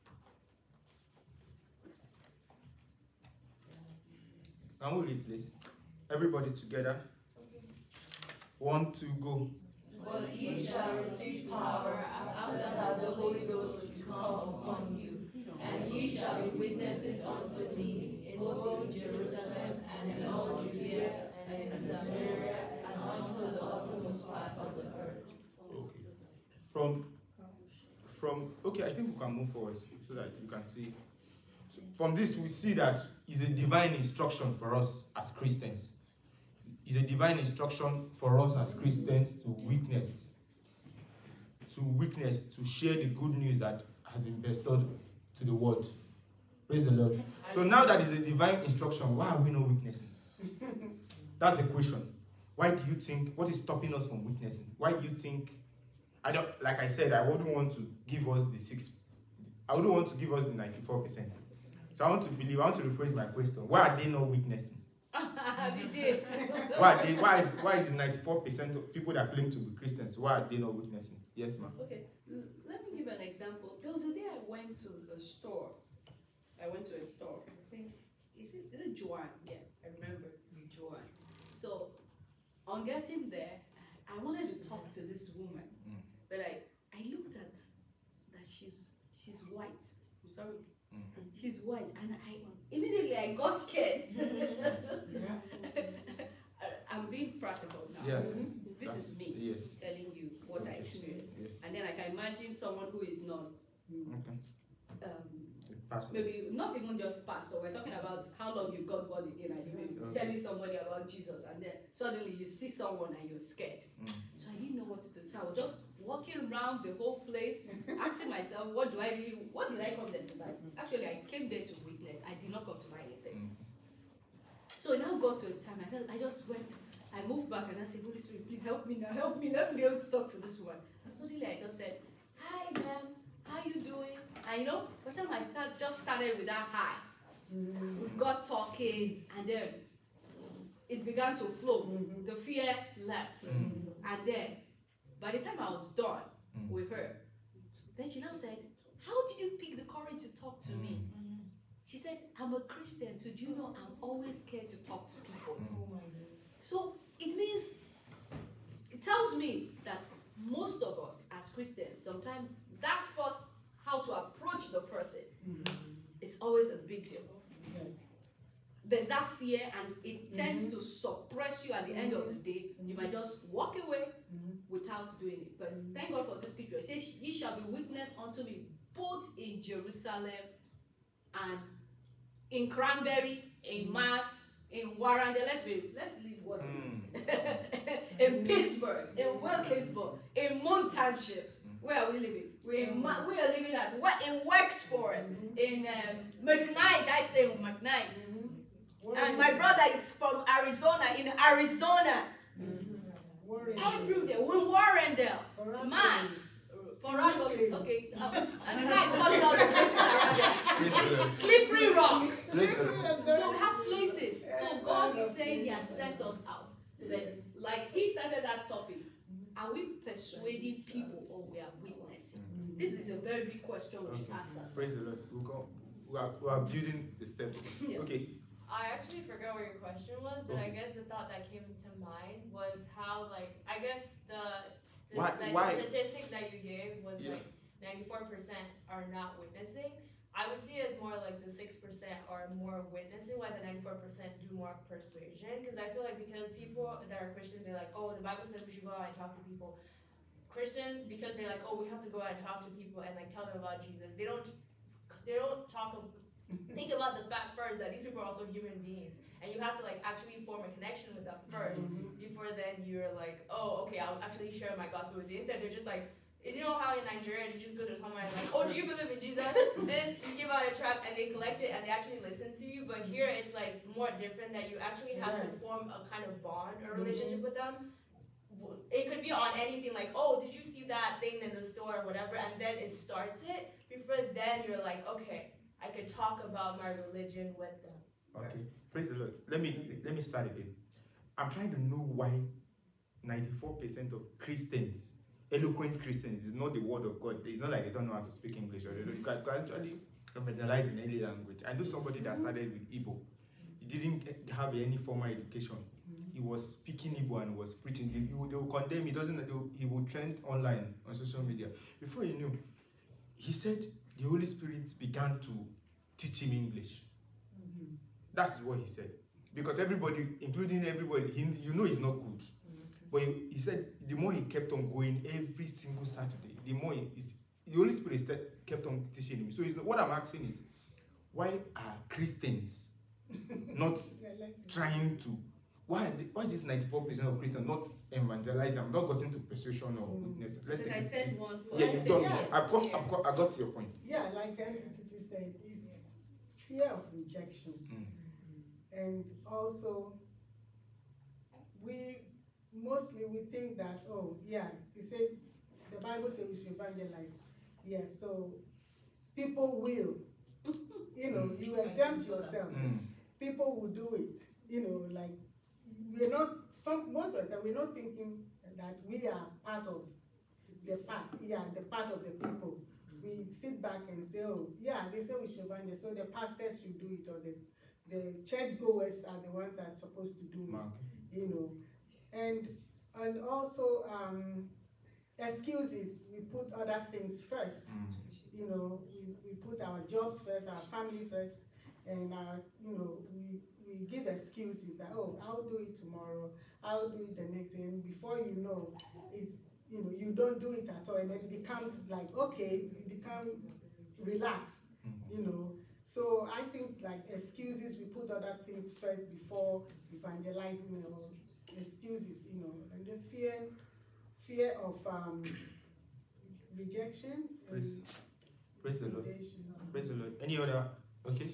Speaker 5: Can we read, please? Everybody together. 1, 2, go.
Speaker 4: But ye shall receive power after that the Holy Ghost is come upon you, and ye shall be witnesses unto me, both in Jerusalem and in all Judea and in Samaria and unto the uttermost part of the earth.
Speaker 5: Okay. I think we can move forward so that you can see. So from this, we see that it's a divine instruction for us as Christians. It's a divine instruction for us as Christians to witness, to share the good news that has been bestowed to the world. Praise the Lord. So now that is a divine instruction, why are we not witnessing? That's the question. Why do you think, what is stopping us from witnessing? Why do you think, like I said, I wouldn't want to give us the 94%. So I want to rephrase my question. Why are they not witnessing? Why is 94% of people that claim to be Christians, why are they not witnessing? Yes, ma'am.
Speaker 4: Okay, let me give an example. There was a day I went to a store. I think, is it Joanne? Yeah, I remember Joanne. So on getting there, I wanted to talk to this woman, but I looked at that she's white. I'm sorry. She's white, and immediately I got scared. I'm being practical now.
Speaker 5: Yeah.
Speaker 4: This is me telling you what I experienced. And then I can imagine someone who is not, maybe not even just pastor. We're talking about how long you got born again. Telling somebody about Jesus, and then suddenly you see someone and you're scared. So I didn't know what to do. So I was just walking around the whole place, asking myself, what did I come there to buy? Actually, I came there to witness. I did not come to buy anything. So it now got to a time, I just went, I moved back and I said, Holy Spirit, please help me now, help me, let me be able to talk to this one. And suddenly I just said, hi ma'am, how you doing? And by the time I started with that hi, we got talking, and then it began to flow. The fear left. And then, by the time I was done with her, then she now said, how did you pick the courage to talk to me? She said, I'm a Christian, so do you know I'm always scared to talk to people. So it means, it tells me that most of us as Christians, sometimes that first, how to approach the person, it's always a big deal.
Speaker 3: Yes.
Speaker 4: There's that fear, and it tends to suppress you at the end of the day. You might just walk away without doing it. But thank God for this scripture. It says, ye shall be witness unto me both in Jerusalem and in Cranberry, in Mass, in Warrender. Let's leave what is. In Pittsburgh, in Wilkinsburg, in Moon Township. Where are we living? We are living in Wexford, in McKnight. I stay in McKnight. And my brother is from Arizona, in Arizona. Everywhere. We Warrendale, Mass, Forago. Okay. And tonight is coming out the places around there. Slippery Rock. So we have places. So God is saying He has sent us out. But like He started that topic, are we persuading people or we are witnessing? This is a very big question we should ask us.
Speaker 5: Praise the Lord. We are building the steps.
Speaker 4: Yeah.
Speaker 5: Okay.
Speaker 7: I actually forgot what your question was, but I guess the thought that came to mind was how, like, I guess the statistics that you gave was like 94% are not witnessing. I would see it as more like the 6% are more witnessing, while the 94% do more persuasion. Because I feel like because people that are Christians, they're like, oh, the Bible says we should go out and talk to people. Christians, because they're like, oh, we have to go out and talk to people and like tell them about Jesus. They don't talk. Think about the fact first that these people are also human beings, and you have to like actually form a connection with them first before then you're like, oh, okay, I'll actually share my gospel with you. Instead, they're just like, you know how in Nigeria you just go to somewhere and like, oh, do you believe in Jesus? This, you give out a tract and they collect it and they actually listen to you. But here it's like more different, that you actually have to form a kind of bond or relationship with them. It could be on anything, like, oh, did you see that thing in the store or whatever, and then it starts it. Before then you're like, okay, I could talk about my religion with them.
Speaker 5: Okay, praise the Lord. Let me start again. I'm trying to know why 94% of Christians, eloquent Christians, is not the word of God. It's not like they don't know how to speak English, or you can actually evangelize in any language. I know somebody that started with Igbo. He didn't have any formal education. He was speaking Igbo and was preaching. They will condemn. He will trend online on social media. Before he knew, he said the Holy Spirit began to teach him English. That's what he said. Because everybody, including everybody, he's not good. But he said the more he kept on going every single Saturday, the more the Holy Spirit kept on teaching him. So what I'm asking is, why are Christians not trying to, why is 94% of Christians not evangelizing? I'm not gotten to persuasion or witness.
Speaker 4: I said one.
Speaker 5: Yeah, you've done. I've got to your point.
Speaker 3: Yeah, like the entity said, it's fear of rejection. And also, we think that, oh, yeah, the Bible says we should evangelize. Yeah, so people will, you exempt yourself. People will do it. Like, most of the time, we're not thinking that we are part of the part of the people. We sit back and say, oh, yeah, they say we should evangelize, so the pastors should do it, or the churchgoers are the ones that are supposed to do it, and also excuses. We put other things first. We put our jobs first, our family first, and we give excuses that, oh, I'll do it tomorrow, I'll do it the next day, and before you know, it's you don't do it at all, and then it becomes like, okay, you become relaxed, So I think like excuses, we put other things first before evangelizing, excuses, and the fear of rejection.
Speaker 5: Praise the Lord. Praise the Lord. Any other? Okay.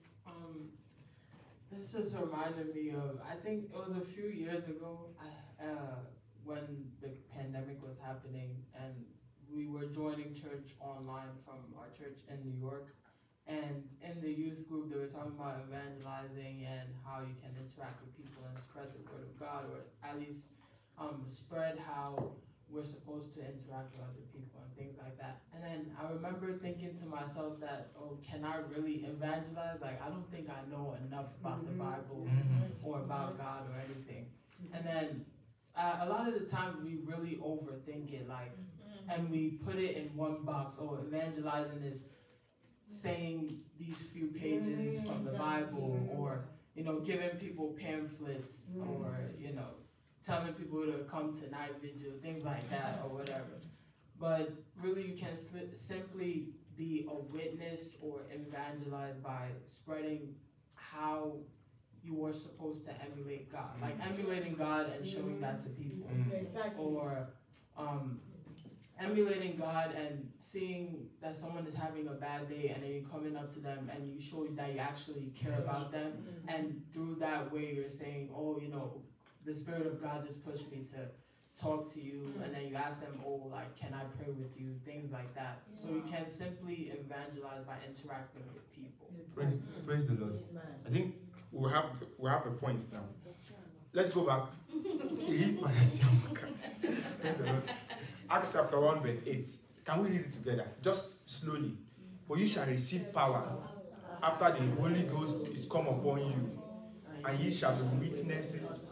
Speaker 8: This just reminded me of, I think it was a few years ago, when the pandemic was happening, and we were joining church online from our church in New York. And in the youth group, they were talking about evangelizing and how you can interact with people and spread the word of God, or at least spread how we're supposed to interact with other people and things like that. And then I remember thinking to myself that, oh, can I really evangelize? Like, I don't think I know enough about the Bible or about God or anything. And then a lot of the time we really overthink it, like, and we put it in one box. Oh, evangelizing is saying these few pages from the Bible, or, you know, giving people pamphlets, or, you know, telling people to come to night vigil, things like that, or whatever. But really, you can simply be a witness or evangelize by spreading how you are supposed to emulate God, like emulating God and showing that to people, or emulating God and seeing that someone is having a bad day, and then you're coming up to them and you show that you actually care about them, and through that way you're saying, oh, you know, the Spirit of God just pushed me to talk to you, and then you ask them, oh, like, can I pray with you, things like that. So you can simply evangelize by interacting with people.
Speaker 5: Praise the Lord. I think we have the points now. Let's go back. Praise the Lord. Acts chapter 1 verse 8. Can we read it together? Just slowly. For you shall receive power after the Holy Ghost is come upon you, and ye shall be witnesses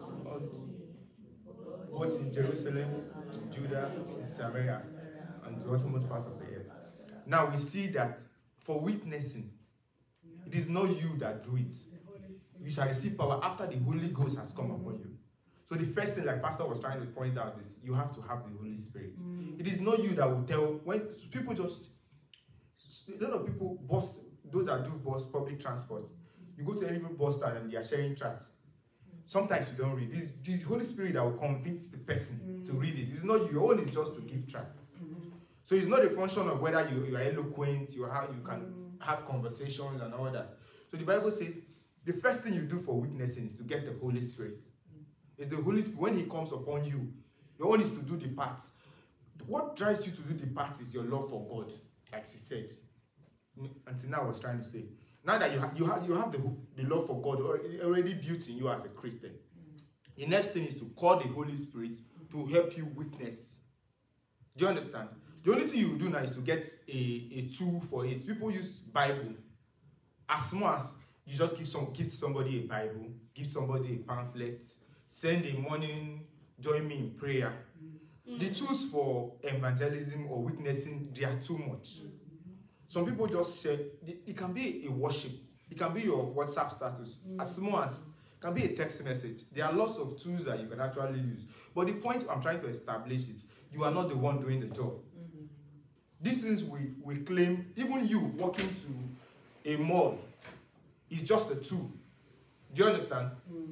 Speaker 5: both in Jerusalem, Judah, Samaria, and the uttermost parts of the earth. Now we see that for witnessing, it is not you that do it. You shall receive power after the Holy Ghost has come upon you. So the first thing, like Pastor was trying to point out, is you have to have the Holy Spirit. It is not you that will tell. When people just, a lot of people bus, those that do bus public transport, you go to any bus stand and they are sharing tracts. Sometimes you don't read. It's the Holy Spirit that will convince the person to read it. It's not you. Your own is just to give tract. So it's not a function of whether you are eloquent, you can have conversations and all that. So the Bible says the first thing you do for witnessing is to get the Holy Spirit. It's the Holy Spirit. When He comes upon you, your own is to do the part. What drives you to do the part is your love for God, like she said. Until now I was trying to say. Now that you have the love for God already built in you as a Christian. The next thing is to call the Holy Spirit to help you witness. Do you understand? The only thing you do now is to get a tool for it. People use Bible. As small as you just give somebody a Bible, give somebody a pamphlet, send a morning, join me in prayer. The tools for evangelism or witnessing, they are too much. Some people just say, it can be a worship. It can be your WhatsApp status. As small as, it can be a text message. There are lots of tools that you can actually use. But the point I'm trying to establish is, you are not the one doing the job. These things we claim, even you walking to a mall, is just a tool. Do you understand?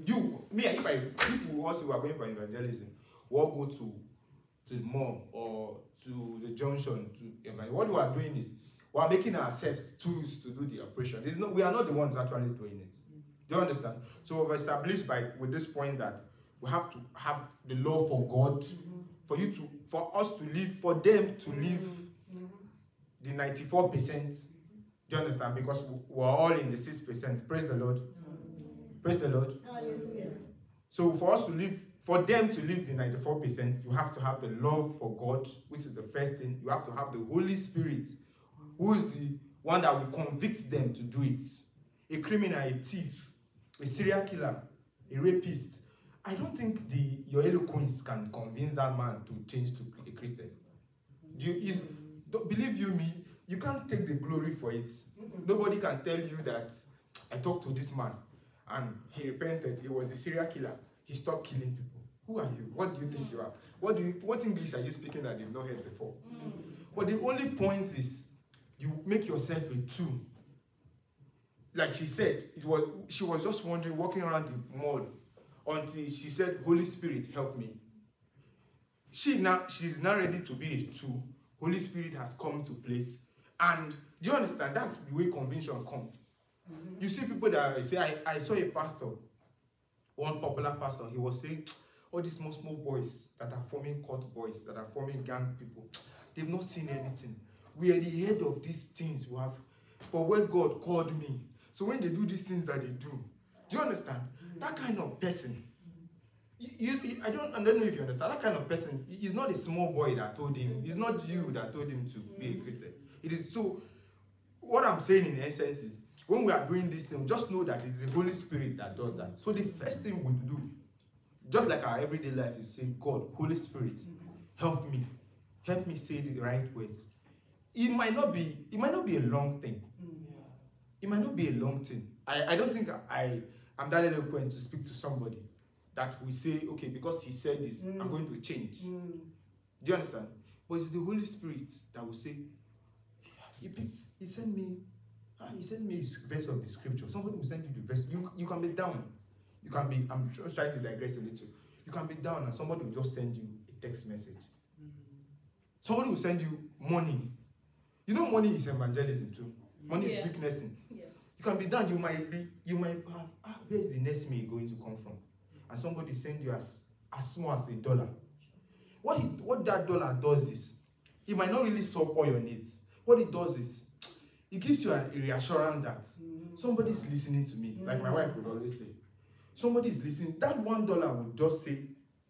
Speaker 5: If we also were going for evangelism, we'll go to the mall or to the junction. What we are doing is, we are making ourselves tools to do the operation. We are not the ones actually doing it. Do you understand? So we've established with this point that we have to have the love for God, for us to live, for them to live the 94%. Do you understand? Because we're all in the 6%. Praise the Lord. Praise the Lord.
Speaker 3: Hallelujah.
Speaker 5: So for us to live, for them to live the 94%, you have to have the love for God, which is the first thing. You have to have the Holy Spirit, who is the one that will convict them to do it. A criminal, a thief, a serial killer, a rapist. I don't think your eloquence can convince that man to change to a Christian. Believe you me, you can't take the glory for it. Nobody can tell you that I talked to this man and he repented. He was a serial killer. He stopped killing people. Who are you? What do you think you are? What English are you speaking that you've not heard before? But the only point is, you make yourself a tool. Like she said, she was just wondering, walking around the mall, until she said, Holy Spirit, help me. She's now ready to be a tool. Holy Spirit has come to place. And do you understand? That's the way conviction comes. You see people that say, I saw a pastor, one popular pastor, he was saying, all these small boys that are forming cult boys, that are forming gang people, they've not seen anything. We are the head of these things we have. But when God called me, so when they do these things that they do you understand? That kind of person, I don't know if you understand. That kind of person, he's not a small boy that told him. It's not you that told him to be a Christian. It is so. What I'm saying in essence is, when we are doing this thing, just know that it's the Holy Spirit that does that. So the first thing we do, just like our everyday life, is saying, God, Holy Spirit, help me say the right words. It might not be a long thing. It might not be a long thing. I don't think I'm that eloquent to speak to somebody that we say, okay, because he said this, I'm going to change. Do you understand? But it's the Holy Spirit that will say, he sent me a verse of the scripture. Somebody will send you the verse. You can be down. You can be, I'm just trying to digress a little. You can be down and somebody will just send you a text message. Somebody will send you money. You know money is evangelism too. Money is witnessing. You can be down, you might have, where's the next meal going to come from? And somebody send you as small as $1. What that dollar does is, it might not really solve all your needs. What it does is, it gives you a reassurance that somebody is listening to me. Like my wife would always say, somebody is listening. That $1 would just say,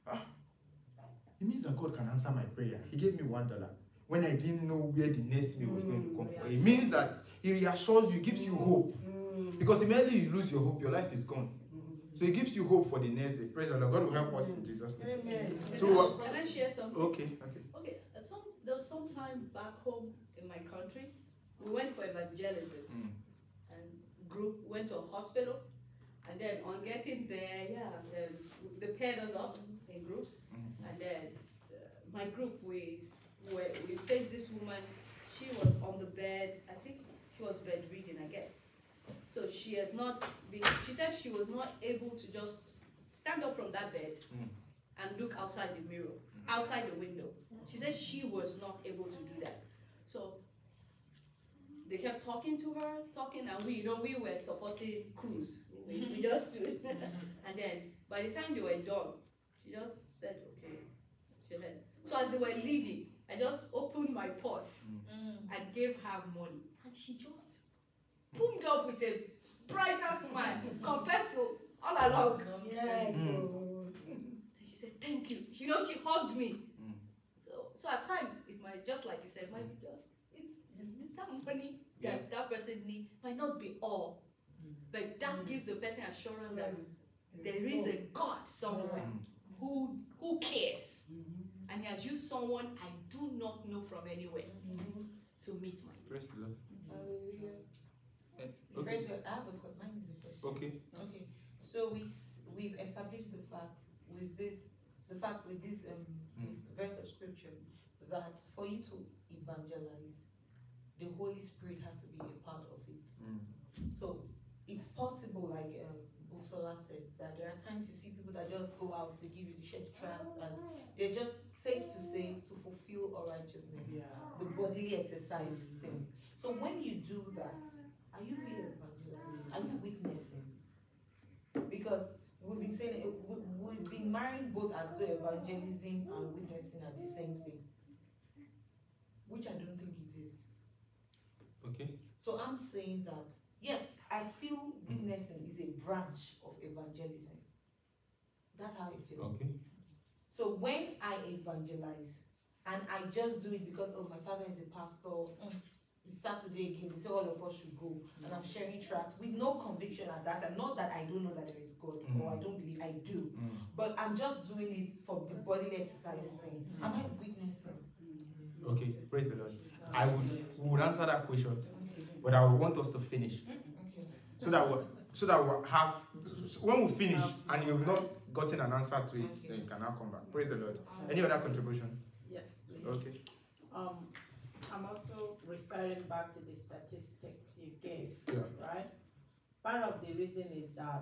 Speaker 5: it means that God can answer my prayer. He gave me $1 when I didn't know where the next meal was going to come from. It means that he reassures you, gives you hope. Because immediately you lose your hope, your life is gone. So it gives you hope for the next day. Praise the Lord. God will help us in Jesus' name.
Speaker 4: Amen.
Speaker 5: So,
Speaker 4: can I share something?
Speaker 5: Okay.
Speaker 4: Okay. There was some time back home in my country, we went for evangelism. And group went to a hospital. And then on getting there, they paired us up in groups. And then my group, we faced this woman. She was on the bed. I think she was bedridden, I guess. So she said she was not able to just stand up from that bed and look outside the mirror, outside the window. She said she was not able to do that. So they kept talking to her, and we were supporting Cruz. We just stood. And then by the time they were done, she just said, okay. So as they were leaving, I just opened my purse and gave her money. And she just pulled up with a brighter smile compared to all along.
Speaker 3: Yes.
Speaker 4: And she said, thank you. She hugged me. So at times, it might, just like you said, it might be just, it's that money that person needs might not be all. But that gives the person assurance that there is a God somewhere who cares. And he has used someone I do not know from anywhere to meet my needs.
Speaker 5: Praise the Lord.
Speaker 1: Praise God. I have mine is a question. Okay. So we've established the fact with this verse of scripture that for you to evangelize, the Holy Spirit has to be a part of it. So it's possible, like Busola said, that there are times you see people that just go out to give you the shed tracts and they're just safe to say to fulfill all righteousness, the bodily exercise thing. So when you do that, are you really evangelizing? Are you witnessing? Because we've been saying we've been marrying both as though evangelism and witnessing are the same thing, which I don't think it is.
Speaker 5: Okay.
Speaker 1: So I'm saying that yes, I feel witnessing is a branch of evangelism. That's how I feel.
Speaker 5: Okay.
Speaker 1: So when I evangelize and I just do it because my father is a pastor, it's Saturday again, they say all of us should go, and I'm sharing tracts with no conviction at that time. Not that I don't know that there is God or I don't believe, I do. But I'm just doing it for the bodily exercise thing. Am I witnessing?
Speaker 5: Okay, praise the Lord. We would answer that question, but I would want us to finish. So that we'll have, when we finish and you've not gotten an answer to it, then you can now come back. Praise the Lord. Any other contribution?
Speaker 2: Yes, please.
Speaker 5: Okay.
Speaker 2: I'm also referring back to the statistics you gave,
Speaker 5: Yeah.
Speaker 2: right? Part of the reason is that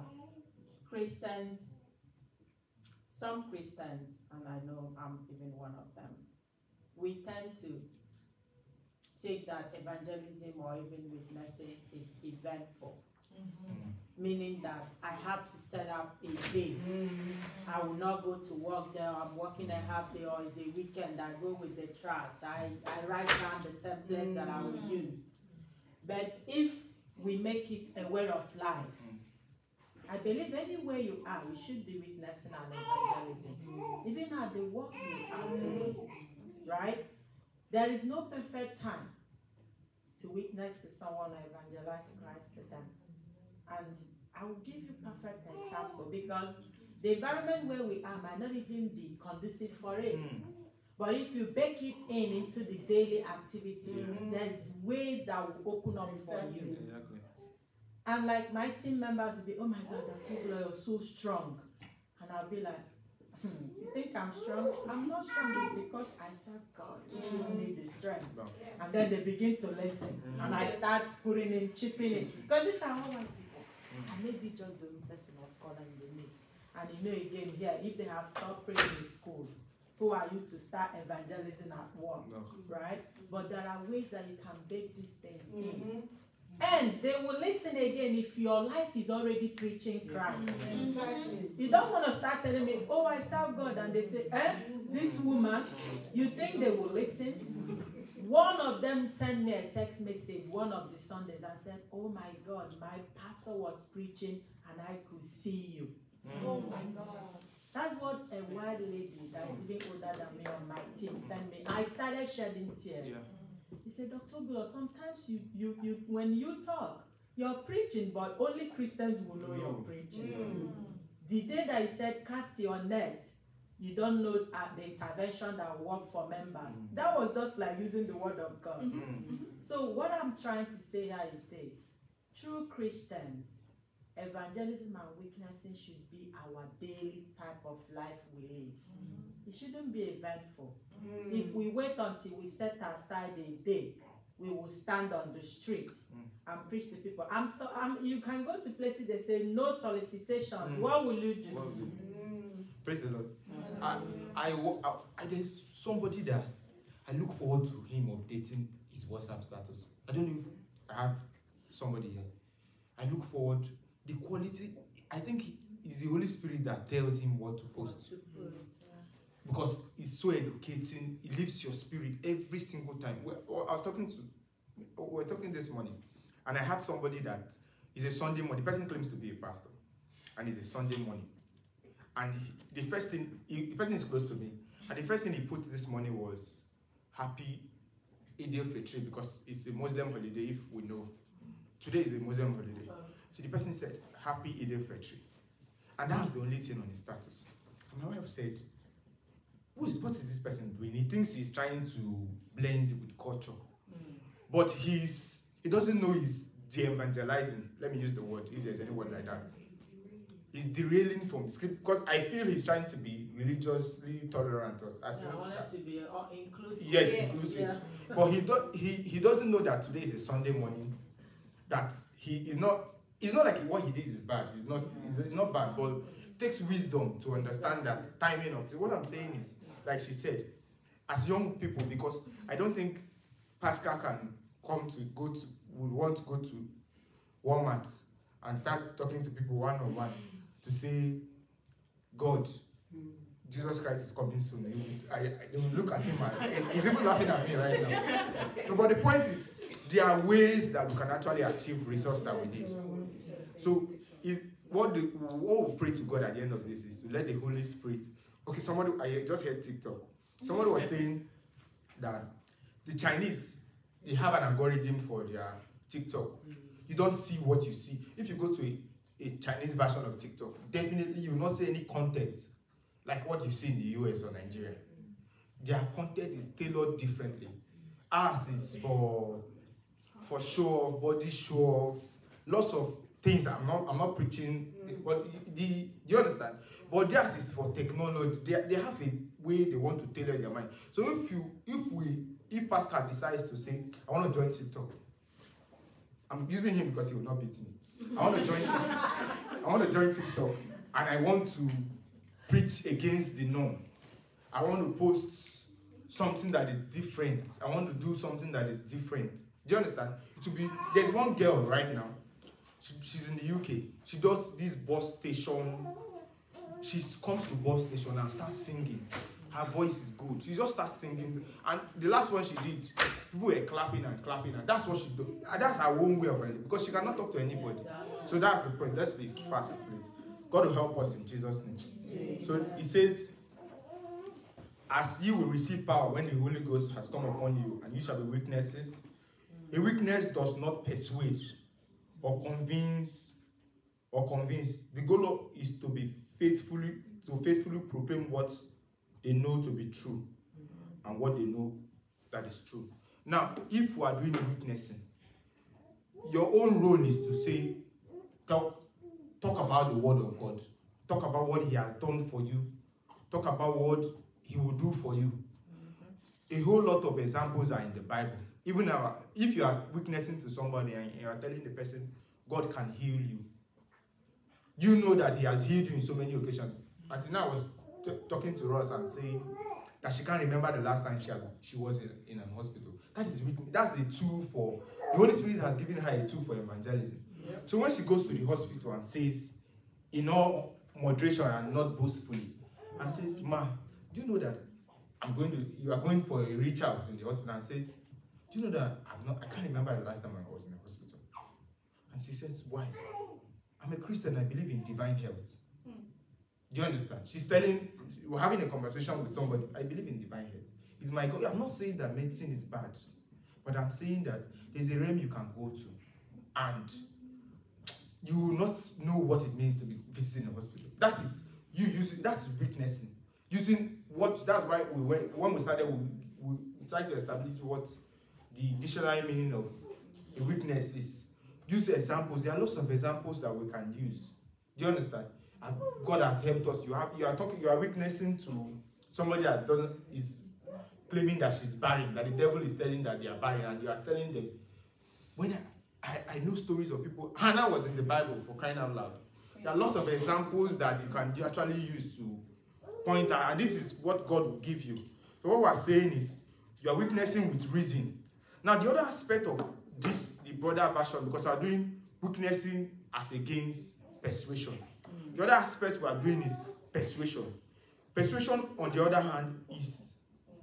Speaker 2: some Christians, and I know I'm even one of them, we tend to take that evangelism or even witnessing it's eventful. Meaning that I have to set up a day. I will not go to work there, I'm working a half day, or it's a weekend, I go with the tracts, I write down the templates that I will use. But if we make it a way of life, I believe anywhere you are, you should be witnessing and evangelism. Even at the work you are doing, right? There is no perfect time to witness to someone or evangelize Christ to them. And I will give you a perfect example because the environment where we are might not even be conducive for it. But if you bake it into the daily activities, there's ways that will open up for you.
Speaker 5: Exactly.
Speaker 2: And like my team members will be, oh my God, that people are so strong. And I'll be like, you think I'm strong? I'm not strong. It's because I serve God. He gives me the strength. And then they begin to listen. And I start putting in, chipping in. Because these are all white people. And maybe just the person of color in the midst. And you know again here, if they have stopped praying in schools, who are you to start evangelizing at work? Right? But there are ways that you can bake these things in. And they will listen again if your life is already preaching Christ.
Speaker 3: Exactly.
Speaker 2: You don't want to start telling me, oh, I serve God, and they say, this woman, you think they will listen? One of them sent me a text message one of the Sundays and said, oh my God, my pastor was preaching and I could see you. Oh my God. That's what a white lady that is even older than me on my team sent me. I started shedding tears. He said, Dr. Bulo, sometimes you when you talk, you're preaching, but only Christians will know you're preaching. The day that he said, cast your net, you don't know the intervention that will work for members. That was just like using the word of God. So what I'm trying to say here is this. True Christians, evangelism and witnessing should be our daily type of life we live. It shouldn't be eventful. If we wait until we set aside a day, we will stand on the street and preach to people. You can go to places they say no solicitations. What will you do?
Speaker 5: Praise the Lord. There's somebody that I look forward to him updating his WhatsApp status. I don't know if I have somebody here. I look forward. The quality, I think it's the Holy Spirit that tells him what to post. Because it's so educating, it lifts your spirit every single time. We were talking this morning, and I had somebody that is a Sunday morning. The person claims to be a pastor, and it's a Sunday morning. And the person is close to me, and the first thing he put this morning was Happy Eid al-Fitr, because it's a Muslim holiday, if we know. Today is a Muslim holiday. So the person said, Happy Eid al-Fitr. And that was the only thing on his status. And my wife said, what is this person doing? He thinks he's trying to blend with culture. But he doesn't know he's de-evangelizing. Let me use the word, if there's any word like that. He's derailing from the script, because I feel he's trying to be religiously tolerant.
Speaker 2: I wanted to be inclusive.
Speaker 5: Yes, inclusive. Yeah. But he doesn't know that today is a Sunday morning, that it's not like what he did is bad. It's not bad, but it takes wisdom to understand that timing of it. What I'm saying is, like she said, as young people, because I don't think Pascal can would want to go to Walmart and start talking to people one-on-one to say, God, Jesus Christ is coming soon. They will look at him and he's even laughing at me right now. So, but the point is, there are ways that we can actually achieve results that we need. So, what we pray to God at the end of this is to let the Holy Spirit. Okay, I just heard TikTok. Somebody was saying that the Chinese, they have an algorithm for their TikTok. You don't see what you see. If you go to a Chinese version of TikTok, definitely you will not see any content like what you see in the US or Nigeria. Their content is tailored differently. Ours is for show off, body show off, lots of things. I'm not preaching. But do you understand? But theirs is for technology. They have a way they want to tailor their mind. So if Pascal decides to say, I want to join TikTok, I'm using him because he will not beat me. I want to join TikTok, and I want to preach against the norm. I want to post something that is different. I want to do something that is different. Do you understand? There's one girl right now. She's in the UK. She does this bus station. She comes to bus station and starts singing. her voice is good. She just starts singing. And the last one she did, people were clapping and clapping. And that's what she do. And that's her own way of it. Because she cannot talk to anybody. So that's the point. Let's be fast, please. God will help us in Jesus' name. So it says, as you will receive power when the Holy Ghost has come upon you, and you shall be witnesses. A witness does not persuade or convince. The goal is to faithfully proclaim what they know to be true and what they know that is true. Now, if we are doing witnessing, your own role is to say, talk about the word of God. Talk about what he has done for you. Talk about what he will do for you. A whole lot of examples are in the Bible. Even if you are witnessing to somebody and you are telling the person, God can heal you, you know that he has healed you in so many occasions. Until now, I was talking to Ross and saying that she can't remember the last time she was in an hospital. That's a tool for, the Holy Spirit has given her a tool for evangelism. Yep. So when she goes to the hospital and says, in all moderation and not boastfully, and says, Ma, do you know that you are going for a reach out in the hospital, and says, do you know that I can't remember the last time I was in the hospital. And she says, why? I'm a Christian, I believe in divine health. Do you understand? We're having a conversation with somebody, I believe in divine health. It's my God. I'm not saying that medicine is bad, but I'm saying that there's a realm you can go to, and you will not know what it means to be visiting a hospital. That is that's witnessing. That's why when we started, we tried to establish what the dictionary meaning of a witness is. Use examples. There are lots of examples that we can use. Do you understand? And God has helped us. You are witnessing to somebody that is claiming that she's barren, that the devil is telling that they are barren, and you are telling them. When I know stories of people, Hannah was in the Bible, for crying out loud. There are lots of examples that you can actually use to point out, and this is what God will give you. So what we're saying is, you are witnessing with reason. Now the other aspect of this, the broader version, because we are doing witnessing as against persuasion. The other aspect we are doing is persuasion. Persuasion, on the other hand, is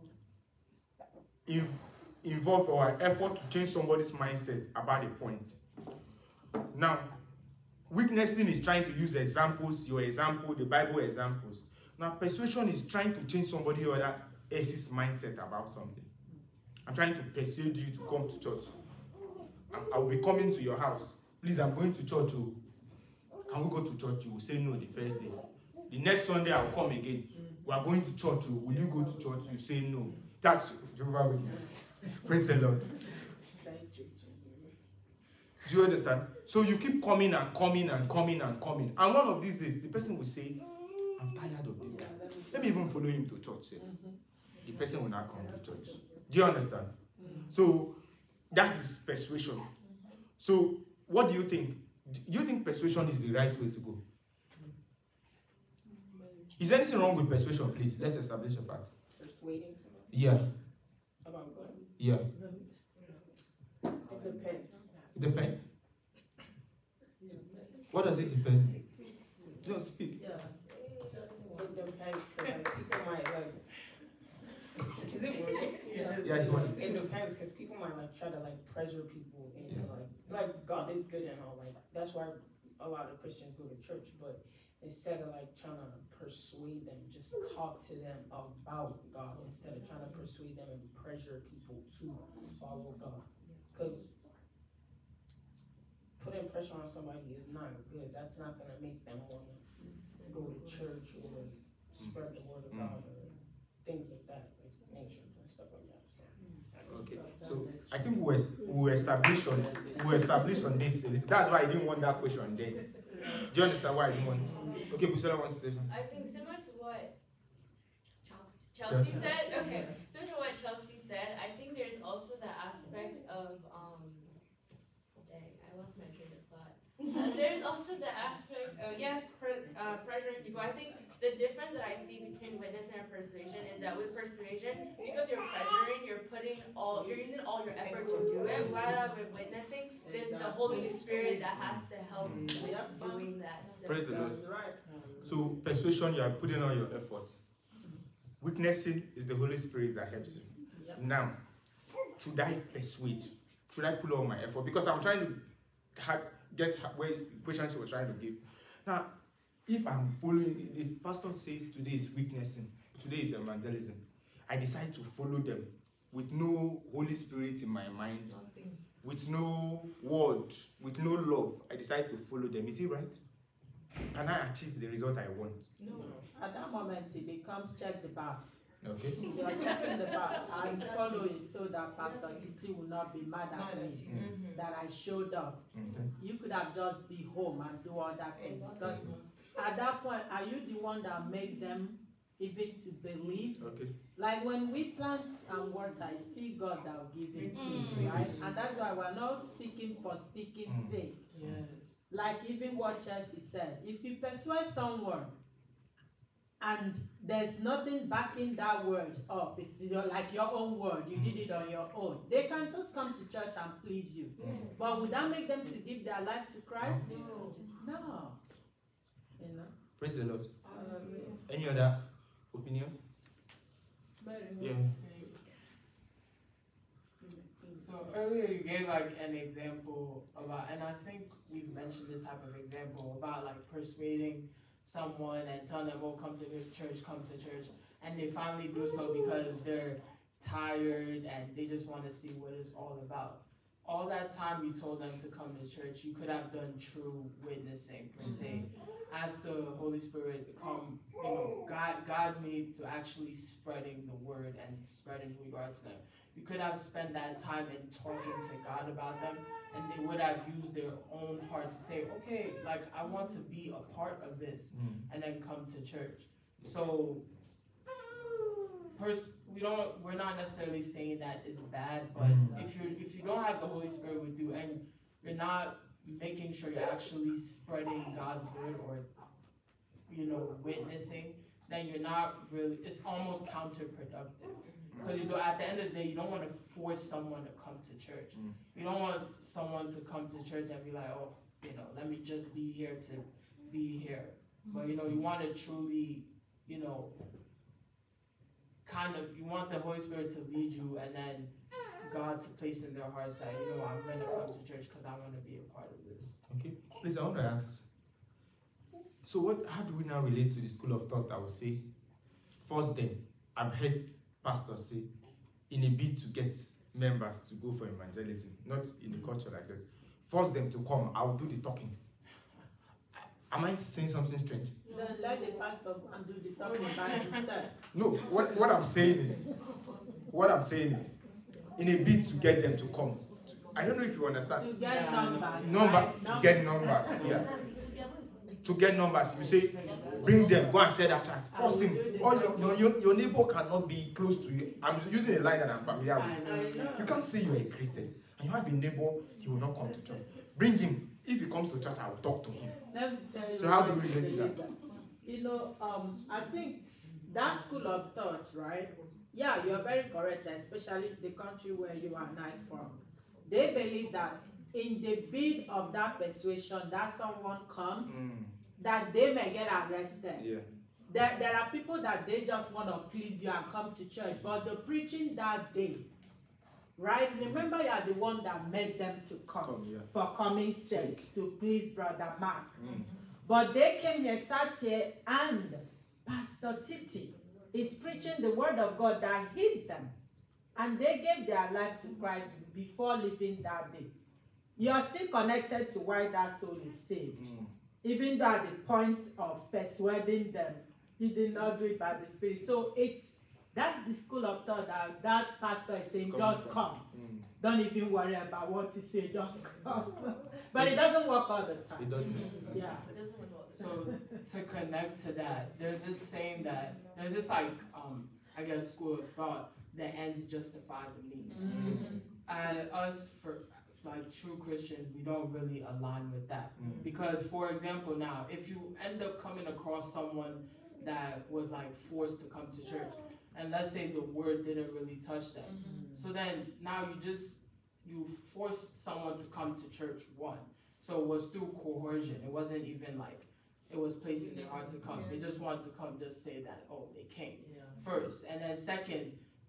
Speaker 5: involved or an effort to change somebody's mindset about a point. Now, witnessing is trying to use examples, your example, the Bible examples. Now, persuasion is trying to change somebody else's mindset about something. I'm trying to persuade you to come to church. I will be coming to your house. Please, I'm going to church. Can we go to church? You will say no the first day. The next Sunday, I'll come again. We are going to church. Will you go to church? You say no. That's Jehovah's Witness. Praise the Lord. Do you understand? So you keep coming and coming and coming and coming. And one of these days, the person will say, I'm tired of this guy. Let me even follow him to church. The person will not come to church. Do you understand? So that is persuasion. So what do you think? Do you think persuasion is the right way to go? Is there anything wrong with persuasion, please? Let's establish a fact.
Speaker 8: Persuading someone?
Speaker 5: Yeah.
Speaker 8: About God?
Speaker 5: Yeah.
Speaker 8: It depends.
Speaker 5: It depends. What does it depend? No, speak.
Speaker 8: Yeah. It depends, because people might is it working?
Speaker 5: Yeah, it's working.
Speaker 8: It depends, because people might try to pressure people into like God is good and all, that's why a lot of Christians go to church, but instead of trying to persuade them, just talk to them about God instead of trying to persuade them and pressure people to follow God. Because putting pressure on somebody is not good. That's not going to make them want to go to church or spread the word of God or things of that nature and stuff like that. So,
Speaker 5: okay, so I think we establish on this. That's why I didn't want that question then. Do you understand why I didn't want it? Okay, Priscilla wants to say something.
Speaker 7: I think similar to what Chelsea said. Okay, similar to what Chelsea said, I think there's also the aspect of dang, I lost my train of thought. There's also the aspect of pressuring people. I think the difference that I see between witnessing and persuasion is that with persuasion, because you're pressuring, you're using all your effort to do it. While with witnessing, there's the Holy Spirit that has to help with doing that.
Speaker 5: Praise the Lord. So persuasion, you are putting all your effort. Witnessing is the Holy Spirit that helps you. Yep. Now, should I persuade? Should I put all my effort? Because I'm trying to get where questions she was trying to give. Now, if I'm following, the pastor says today is witnessing, today is evangelism. I decide to follow them with no Holy Spirit in my mind, nothing, with no word, with no love. I decide to follow them. Is it right? Can I achieve the result I want?
Speaker 2: No. At that moment, it becomes check the box.
Speaker 5: Okay.
Speaker 2: You are checking the box. I'm following so that Pastor Titi will not be mad at me that I showed up. You could have just be home and do other things. Because at that point, are you the one that made them even to believe?
Speaker 5: Okay.
Speaker 2: Like when we plant and water, it's still God that will give it peace, right? And that's why we're not speaking for speaking sake.
Speaker 8: Yes.
Speaker 2: Like even what Chelsea said, if you persuade someone and there's nothing backing that word up, it's like your own word, you did it on your own, they can just come to church and please you. Yes. But would that make them to give their life to Christ? No. You know?
Speaker 5: Praise the Lord. Any other opinion? Yeah.
Speaker 8: So earlier you gave like an example about, and I think we've mentioned this type of example about like persuading someone and telling them, oh, come to church, and they finally do so because they're tired and they just want to see what it's all about. All that time you told them to come to church, you could have done true witnessing per se. Ask the Holy Spirit to come, guide me to actually spreading the word and spreading who you are to them. You could have spent that time in talking to God about them, and they would have used their own heart to say, okay, like I want to be a part of this, and then come to church. So we're not necessarily saying that is bad, but if you don't have the Holy Spirit with you and you're not making sure you're actually spreading God's word or witnessing, then you're not really, it's almost counterproductive. Because at the end of the day, you don't want to force someone to come to church. You don't want someone to come to church and be like, oh, let me just be here to be here. But you want to truly, you want the Holy Spirit to lead you, and then God to place in their hearts that, I'm going to come to church because I want to be a part of this.
Speaker 5: Okay. Please, I want to ask, so how do we now relate to the school of thought that will say, force them? I've heard pastors say, in a bid to get members to go for evangelism, not in a culture like this, force them to come, I'll do the talking. Am I saying something strange?
Speaker 2: Then let the pastor go and do the talking by himself.
Speaker 5: No, what I'm saying is, in a bid to get them to come. I don't know if you understand.
Speaker 2: To get numbers.
Speaker 5: To get numbers, yeah. To get numbers, you say, bring them, go and share that chat. Force him. Or your neighbor cannot be close to you. I'm using a line that I'm familiar with. You can't say you're a Christian and you have a neighbor, he will not come to church. Bring him. If he comes to church, I will talk to him.
Speaker 2: Let me tell you.
Speaker 5: So how do we relate to that?
Speaker 2: I think that school of thought, right? Yeah, you're very correct, especially the country where you and I from. They believe that in the bid of that persuasion, that someone comes, that they may get arrested.
Speaker 5: Yeah.
Speaker 2: There are people that they just want to please you and come to church, but the preaching that day, right? Remember, you are the one that made them to come for coming sake, to please Brother Mark. But they came here, sat here, and Pastor Titi is preaching the word of God that hid them. And they gave their life to Christ before leaving that day. You are still connected to why that soul is saved. Even though at the point of persuading them, he did not do it by the Spirit. So that's the school of thought that pastor is saying, just come. Don't even worry about what you say, just come. But it doesn't work all the time.
Speaker 5: It doesn't.
Speaker 2: Yeah.
Speaker 8: So to connect to that, there's this saying that, there's this school of thought, the ends justify the means. And us, for true Christians, we don't really align with that. Because, for example, now, if you end up coming across someone that was forced to come to church, and let's say the word didn't really touch them, so then now you forced someone to come to church, one. So it was through coercion. It wasn't even it was placed in their heart to come. They just wanted to come, just say that, oh, they came. first, and then second,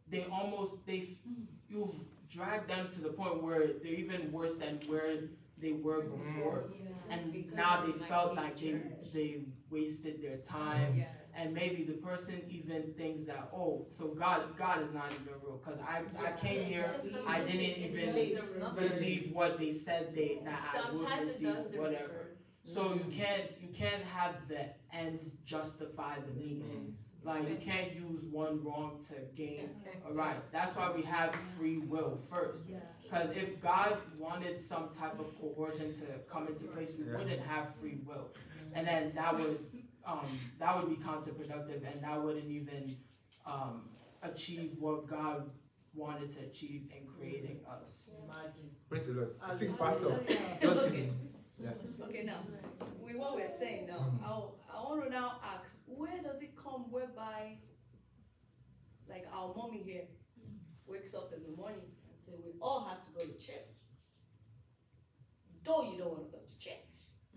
Speaker 8: you've dragged them to the point where they're even worse than where they were before, and now they felt like they wasted their time, and maybe the person even thinks that, oh, so God is not even real, because I came here, I didn't even receive what they said that I would receive, whatever. So you can't have the ends justify the means. Like, you can't use one wrong to gain a right. That's why we have free will first. Because if God wanted some type of coercion to come into place, we wouldn't have free will. And then that would be counterproductive, and that wouldn't even achieve what God wanted to achieve in creating us.
Speaker 5: Praise the Lord. I think Pastor, just give me. Yeah.
Speaker 4: Okay, now, with what we're saying now, I want to now ask, where does it come whereby, like our mommy here wakes up in the morning and say, we all have to go to church, though you don't want to go to church.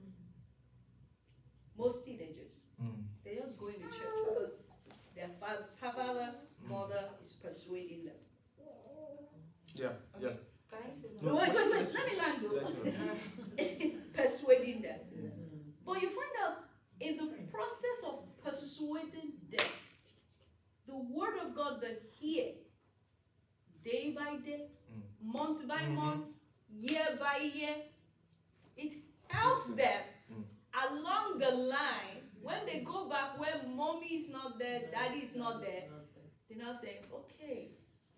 Speaker 4: Most teenagers, they just go into church because their father, mother is persuading them.
Speaker 5: Yeah, yeah.
Speaker 1: Can I say
Speaker 4: No, wait, let me land though. Persuading them. But you find out in the process of persuading them, the word of God they hear day by day, month by month, year by year, it helps them along the line. When they go back where mommy is not there, daddy is not there, they now say, okay,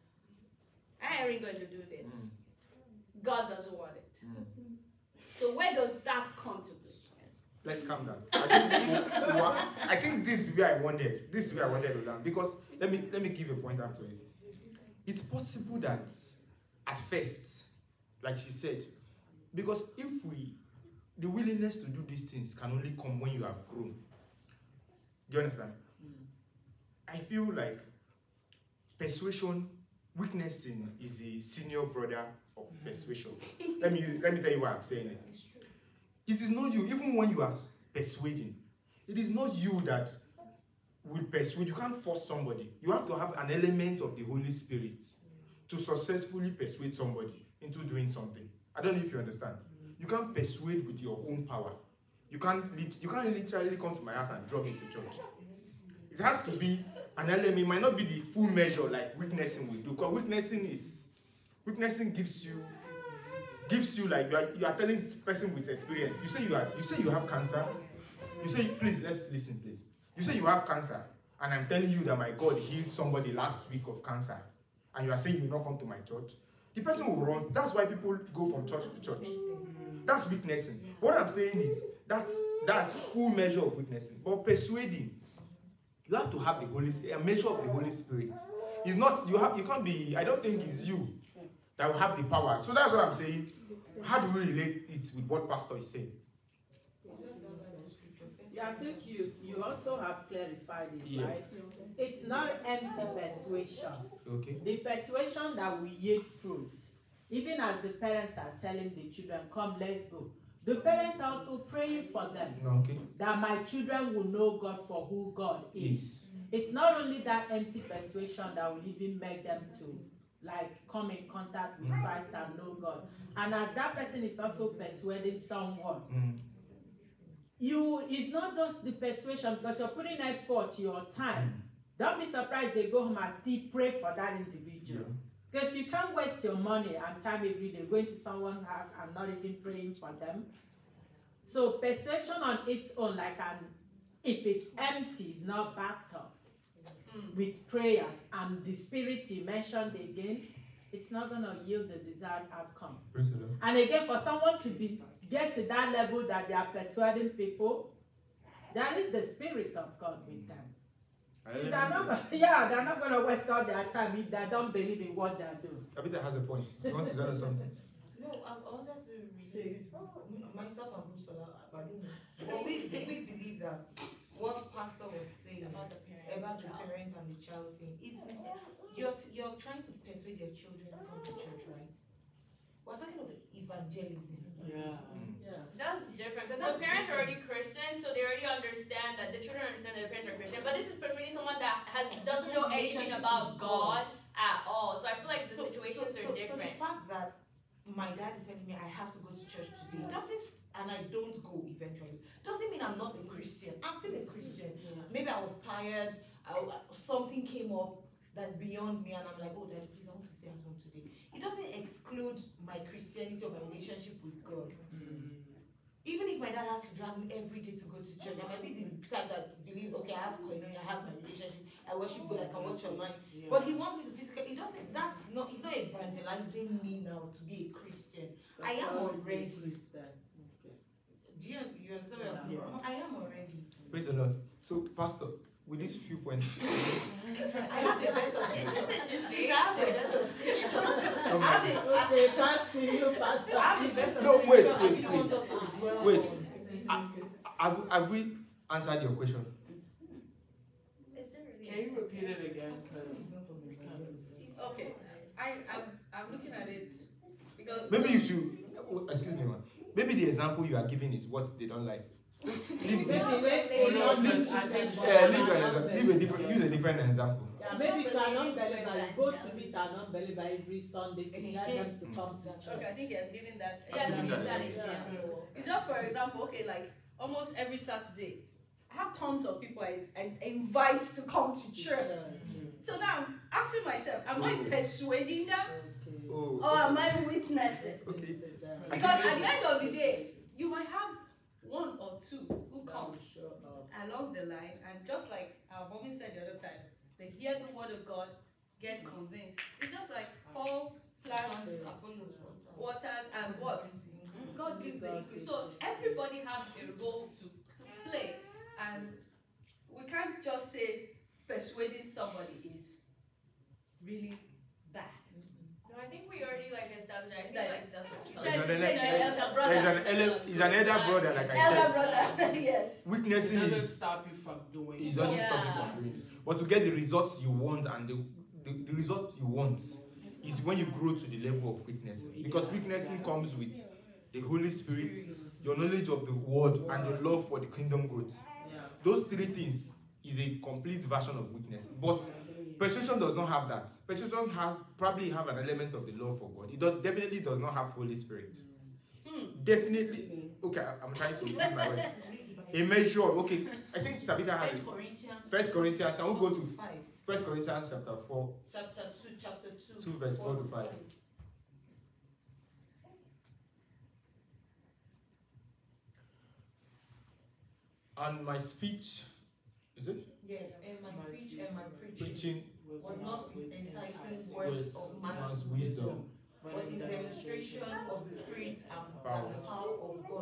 Speaker 4: I ain't going to do this. God doesn't want it. So where does that come to play?
Speaker 5: Let's calm down. I think this is where I wanted. This is where I wanted to land, because let me give a point after it. It's possible that at first, like she said, because the willingness to do these things can only come when you have grown. Do you understand? I feel like persuasion, witnessing is a senior brother of persuasion. Let me tell you why I'm saying it. It is not you, even when you are persuading, it is not you that will persuade. You can't force somebody. You have to have an element of the Holy Spirit to successfully persuade somebody into doing something. I don't know if you understand. You can't persuade with your own power. You can't literally come to my house and drop me to church. It has to be an element. It might not be the full measure like witnessing will do, because witnessing gives you like you are telling this person with experience. You say you have cancer. You say, please, let's listen, please. You say you have cancer, and I'm telling you that my God healed somebody last week of cancer, and you are saying you will not come to my church. The person will run. That's why people go from church to church. That's witnessing. What I'm saying is that's full measure of witnessing. But persuading, you have to have a measure of the Holy Spirit. It's not you can't be. I don't think it's you that will have the power. So that's what I'm saying. How do we relate it with what Pastor is saying?
Speaker 2: Yeah, I think you also have clarified it, right? It's not empty persuasion.
Speaker 5: Okay.
Speaker 2: The persuasion that we yield fruits. Even as the parents are telling the children, come, let's go. The parents are also praying for them.
Speaker 5: Okay.
Speaker 2: That my children will know God for who God is. It's not only that empty persuasion that will even make them to come in contact with Christ and know God. And as that person is also persuading someone, it's not just the persuasion, because you're putting effort, your time. Don't be surprised they go home and still pray for that individual. Because you can't waste your money and time every day going to someone's house and not even praying for them. So persuasion on its own, if it's empty, it's not backed up with prayers and the spirit you mentioned again, it's not going to yield the desired outcome. And again, for someone to get to that level that they are persuading people, that is the spirit of God with them. They're not going to waste all their time if they don't believe in what they're doing.
Speaker 5: Abita has a point. You want to tell us something?
Speaker 1: No, I wanted to relate myself and Brusola. But we believe that what Pastor was saying about the parent and the child thing, you're trying to persuade your children to come to church, right? We're talking of evangelism.
Speaker 7: That's different because the parents are already Christian, so they already understand that the children understand that the parents are Christian. But this is persuading someone that doesn't know anything about God at all. So I feel like the situations are different.
Speaker 1: So the fact that my dad is telling me I have to go to church today and I don't go eventually doesn't mean I'm not a Christian. I'm still a Christian. Maybe I was tired. Something came up that's beyond me, and I'm like, oh, Daddy, please, I want to stay at home today. It doesn't exclude my Christianity or my relationship with God. Even if my dad has to drag me every day to go to church, I might be the type that believes, okay, I have koinonia, I have my relationship, I worship God, I can watch online. But he wants me to physically, he's not evangelizing me now to be a Christian. I am already. Do you understand where I'm from? I am already.
Speaker 5: Praise the Lord. So, Pastor, with these few points,
Speaker 1: I have the best of scripture. I have the best of scripture.
Speaker 3: Okay, back to you, Pastor.
Speaker 1: I have the best of
Speaker 5: no,
Speaker 1: scripture.
Speaker 5: wait. Have we answered your question?
Speaker 8: Can you repeat it again?
Speaker 4: Okay, I'm looking at it because
Speaker 5: Maybe you should, excuse me, man. Maybe the example you are giving is what they don't like. Leave this. Use a different example.
Speaker 9: Yeah, maybe to an unbeliever, you go to meet an unbeliever every Sunday to get them to come to church.
Speaker 4: okay, I think he has given that.
Speaker 7: Yeah.
Speaker 4: It's just for example, okay, like almost every Saturday, I have tons of people I invite to come to church. So now I'm asking myself, am I persuading them or am I witnessing?
Speaker 5: Okay.
Speaker 4: Because at the end of the day, you might have one or two who come along the line, and just like our mommy said the other time, they hear the word of God, get convinced. It's just like Paul plants, waters, and what? God gives the increase. So everybody has a role to play, and we can't just say persuading somebody is really bad.
Speaker 7: No, I think we already established. I think that's what she
Speaker 5: He's an elder brother, like I said.
Speaker 4: Elder brother, yes.
Speaker 5: Witnessing
Speaker 8: It doesn't
Speaker 5: is
Speaker 8: stop you from doing
Speaker 5: it
Speaker 8: it.
Speaker 5: doesn't stop you from doing it. But to get the results you want, and the result you want is when you grow to the level of witnessing. Because witnessing comes with the Holy Spirit, your knowledge of the word, and the love for the kingdom growth. Those three things is a complete version of witnessing. But persuasion does not have that. Persuasion probably have an element of the love for God. It definitely does not have Holy Spirit. Definitely. Okay, I'm trying to use my words. A measure. Okay, I think Tabitha has 1 Corinthians. I will go to 1 Corinthians chapter 4.
Speaker 1: Chapter 2,
Speaker 5: 2 verse 4 to 5. And my speech, is it?
Speaker 1: yes, and my speech and my preaching
Speaker 5: Preaching
Speaker 1: was not with enticing words of man's wisdom, but in demonstration of the Spirit and the power of God.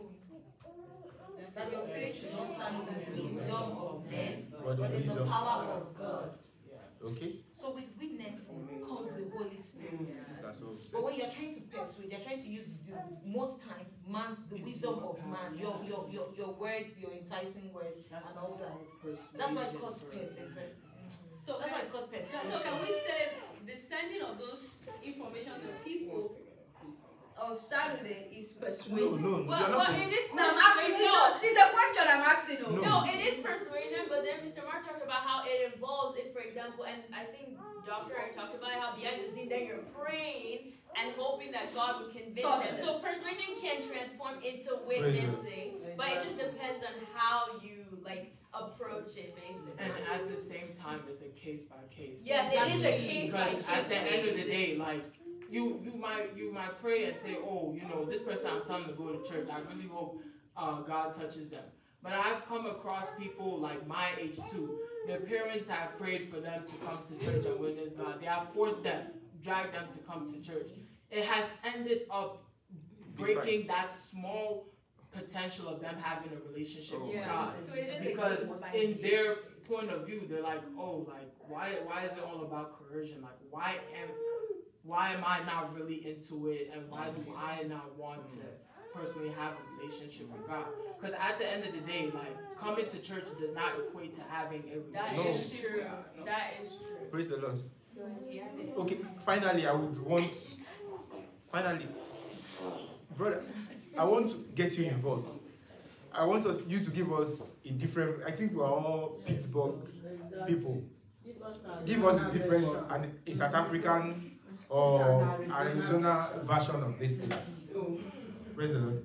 Speaker 1: That your faith should not stand in the wisdom of men, but in the power of God.
Speaker 5: Okay.
Speaker 1: So with witnessing comes the Holy Spirit.
Speaker 5: That's what we said.
Speaker 1: But when you're trying to persuade, you're trying to use most times the wisdom of man, your words, your enticing words, and all that. That's why it's called persuasion.
Speaker 4: So
Speaker 1: That's why it's called persuasion.
Speaker 4: So can we say the sending of those information to people on Saturday is persuasion?
Speaker 5: No,
Speaker 7: Well, it is
Speaker 4: No, I'm asking you. No, it's a question I'm asking you.
Speaker 7: No, it is persuasion, but then Mr. Mark talked about how it involves, if for example, and I think Dr. Eric talked about how behind the scenes that you're praying and hoping that God will convince them. So persuasion can transform into witnessing, but it just depends on how you approach it, basically.
Speaker 8: And at the same time, it's a case by case.
Speaker 7: Yes, it is a case by case.
Speaker 8: At the end of the day, you might pray and say, oh, this person I'm telling to go to church, I really hope God touches them. But I've come across people like my age too. Their parents have prayed for them to come to church and witness God. They have forced them, dragged them to come to church. It has ended up breaking that small potential of them having a relationship with God.
Speaker 7: So it is
Speaker 8: because in their point of view, they're like, oh, why is it all about coercion? Why am I not really into it, and why do I not want to personally have a relationship with God? Because at the end of the day, coming to church does not equate to having a relationship.
Speaker 7: That is true. That is true.
Speaker 5: Praise the Lord.
Speaker 7: So
Speaker 5: Okay, finally, brother, I want to get you involved. I want you to give us a different. I think we are all Pittsburgh people. Give us a different, a South African or Arizona version of this thing. Praise the Lord.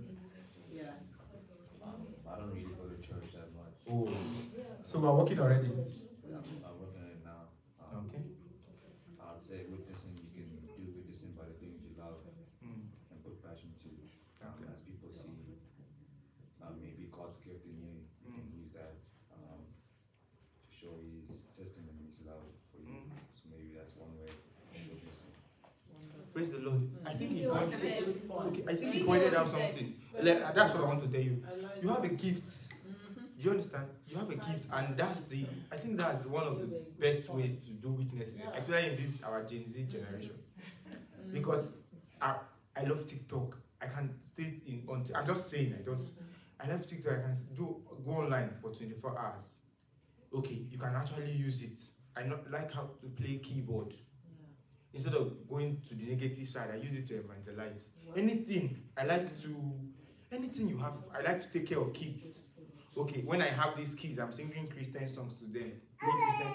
Speaker 10: I don't really go to church that much.
Speaker 5: Oh, so we're working already.
Speaker 10: I'm working on it now.
Speaker 5: Okay.
Speaker 10: I'd say witnessing, you can do witnessing by the things you love and put passion to. As people see, maybe God's gift in you, you can use that to show His testimony, His love for you. So maybe that's one way of witnessing.
Speaker 5: Praise the Lord. I think he pointed out something. That's what I want to tell you. You have a gift. Do you understand? You have a gift, and I think that's one of the best ways to do witnessing, especially in this our Gen Z generation. Because I love TikTok. I can stay I'm just saying I love TikTok. I can go online for 24 hours. Okay, you can actually use it. I not like how to play keyboard. Instead of going to the negative side, I use it to evangelize. Anything you have, I like to take care of kids. Okay, when I have these kids, I'm singing Christian songs to them, playing Christian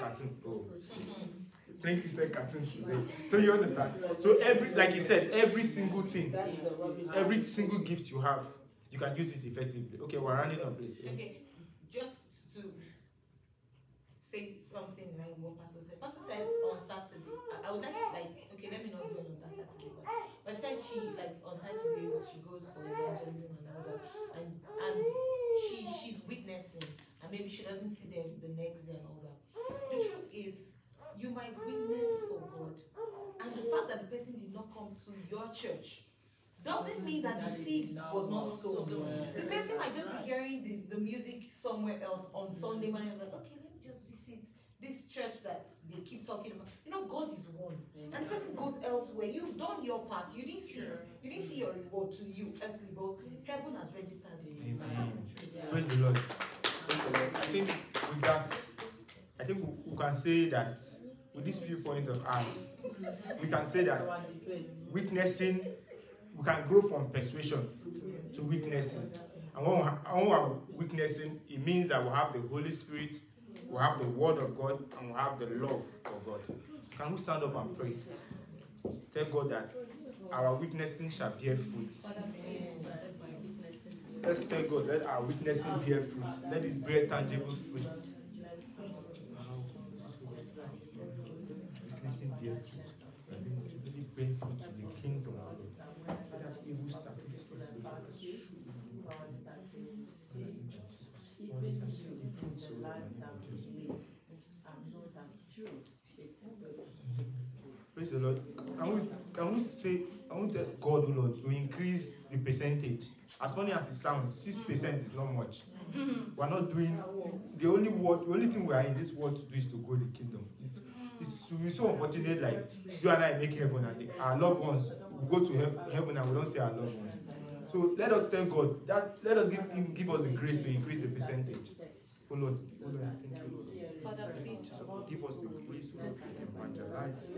Speaker 5: cartoons to them. So you understand? So like you said, every single thing, every single gift you have, you can use it effectively. Okay, we're running on place.
Speaker 1: Okay, just to say something like what Pastor said. Pastor says on Saturday, I would okay, let me not do it on that Saturday, but she says on Saturdays she goes for evangelism and all that, and she's witnessing, and maybe she doesn't see them the next day and all that. The truth is, you might witness for God, and the fact that the person did not come to your church doesn't mean that the seed was not sown. The person might just be hearing the music somewhere else on Sunday morning, like, okay, let me just visit this church that they keep talking about. You know, God is one, and the person goes elsewhere. You've done your part. You didn't see your reward to you, earthly, but heaven has registered it.
Speaker 5: Amen. Praise the Lord. I think with that, we can say that with these few points of ours, we can say that witnessing, we can grow from persuasion to witnessing. And when we're witnessing, it means that we have the Holy Spirit, we have the Word of God, and we have the love for God. Can we stand up and pray? Tell God that our witnessing shall bear fruits. Let's tell God, let our witnessing bear fruits. Let it bear tangible fruits. Witnessing bear fruits. Let it bear fruits in the kingdom of God. Let evil statistics Praise the Lord. Can we say, I want God, oh Lord, to increase the percentage. As funny as it sounds, 6% is not much. We're not doing the only thing we are in this world to do is to grow the kingdom. We're so unfortunate, like you and I make heaven and our loved ones will go to heaven and we don't see our loved ones. So let us tell God that let us give us the grace to increase the percentage. Oh Lord, thank you, Lord.
Speaker 4: Father, please
Speaker 5: give us the grace to evangelize.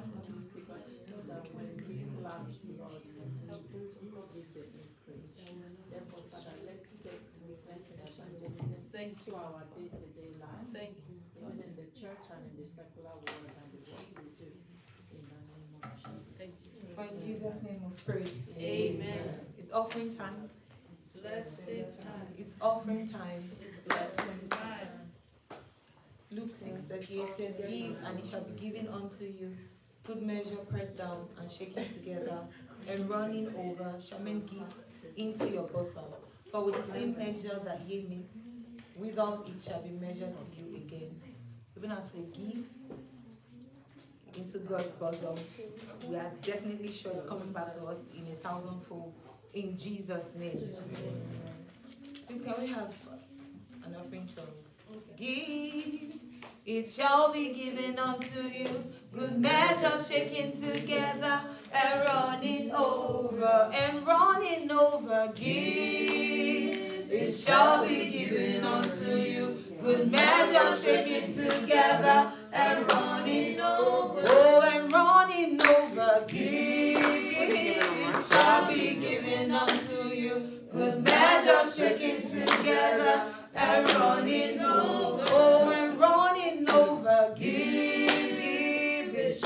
Speaker 9: Thank you our day-to-day life.
Speaker 4: Thank you.
Speaker 9: Even in the church and in the secular world and the Jesus. In the name of Jesus.
Speaker 4: Thank you.
Speaker 1: For in Jesus' name we pray.
Speaker 4: Amen.
Speaker 1: It's offering time.
Speaker 4: Blessed time.
Speaker 1: It's offering time.
Speaker 4: It's blessed time.
Speaker 1: Luke 6:38 says, "Give, and it shall be given unto you. Good measure, pressed down and shaken together, and running over, shall men give into your bosom. For with the same measure that ye meet, withal it shall be measured to you again." Even as we give into God's bosom, we are definitely sure it's coming back to us in 1,000-fold. In Jesus' name. Please, can we have an offering song? Give, it shall be given unto you. Good measure shaken together and running over and running over. Give, it shall be given unto you. Good measure shaken together and running over. Oh, and running over. Give, it shall be given unto you.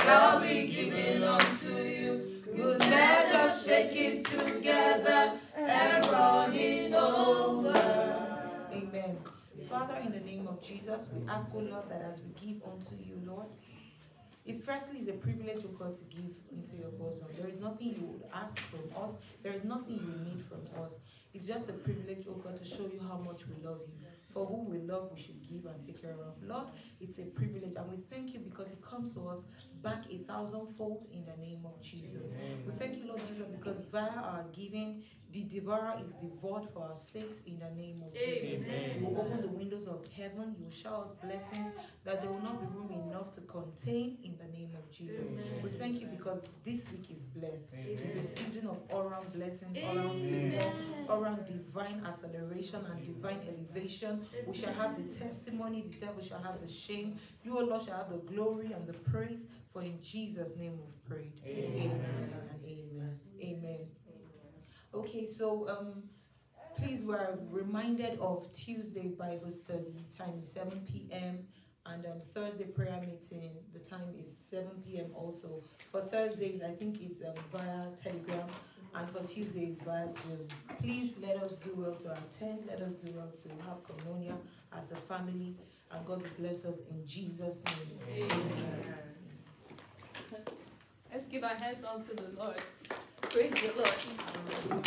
Speaker 1: shall be given unto you. Good measure shaking together and running over. Amen. Father, in the name of Jesus, we ask, O Lord, that as we give unto you, Lord, it firstly is a privilege, O God, to give into your bosom. There is nothing you would ask from us. There is nothing you need from us. It's just a privilege, O God, to show you how much we love you. For who we love, we should give and take care of. Lord, it's a privilege, and we thank you because it comes to us back 1,000-fold in the name of Jesus. Amen. We thank you, Lord Jesus, because via our giving, the devourer is devoured for our sakes in the name of Jesus. Amen. You will open the windows of heaven. You will shower us blessings that there will not be room enough to contain in the name of Jesus. Amen. We thank you because this week is blessed. Amen. It is a season of all-round blessing, all-round favor, all-round divine acceleration and divine elevation. We shall have the testimony. The devil shall have the shame. You, O Lord, shall have the glory and the praise. For in Jesus' name we've prayed. Amen. Amen and amen. Amen. Okay, so please, we're reminded of Tuesday Bible study. Time is 7 p.m. and Thursday prayer meeting. The time is 7 p.m. also. For Thursdays, I think it's via Telegram, and for Tuesdays via Zoom. Please let us do well to attend. Let us do well to have communion as a family, and God will bless us in Jesus' name. Amen.
Speaker 4: Let's give our hands unto the Lord. Praise the Lord.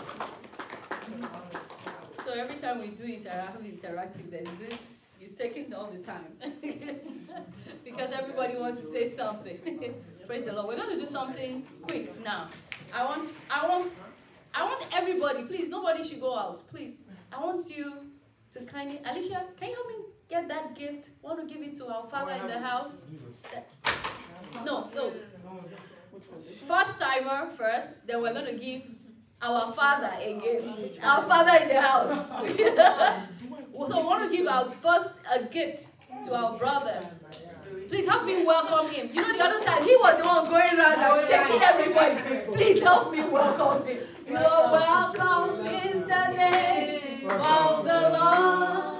Speaker 4: So every time we do interactive, there's this, you take it all the time. Because everybody wants to say something. Praise the Lord. We're going to do something quick now. I want everybody, please, nobody should go out. Please, I want you to kindly, Alicia, can you help me get that gift? Want to give it to our father in the house? No. First timer first, then we're going to give our father a gift. Our father in the house. So we want to give our first a gift to our brother. Please help me welcome him. You know, the other time he was the one going around and shaking everybody. Please help me welcome him. You are welcome in the name of the Lord.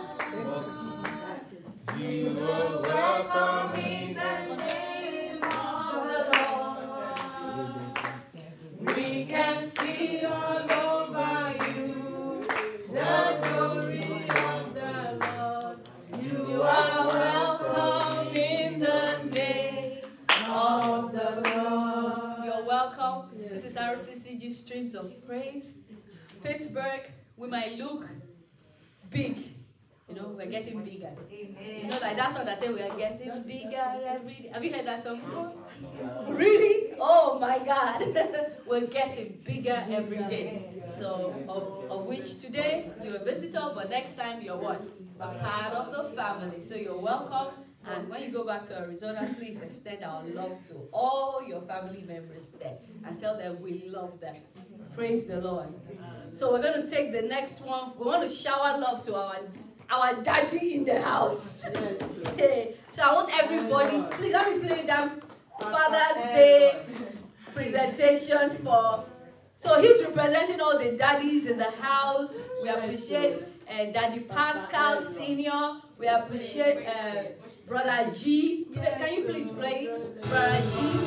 Speaker 5: You are welcome in the name of the Lord.
Speaker 1: We can see all over you the glory of the Lord. You are welcome in the name of the Lord.
Speaker 4: You're welcome. This is RCCG Streams of Praise. Pittsburgh, we might look big. You know, we're getting bigger. You know, like that song that says we are getting bigger every day. Have you heard that song before? Really? Oh my God. We're getting bigger every day. So, of which today you're a visitor, but next time you're what? A part of the family. So you're welcome. And when you go back to Arizona, please extend our love to all your family members there and tell them we love them. Praise the Lord. So we're going to take the next one. We want to shower love to our daddy in the house. Okay. So I want everybody, please help me play that Father's Day presentation for. So he's representing all the daddies in the house. We appreciate Daddy Pascal Senior. We appreciate Brother G. Can you please play it, Brother G?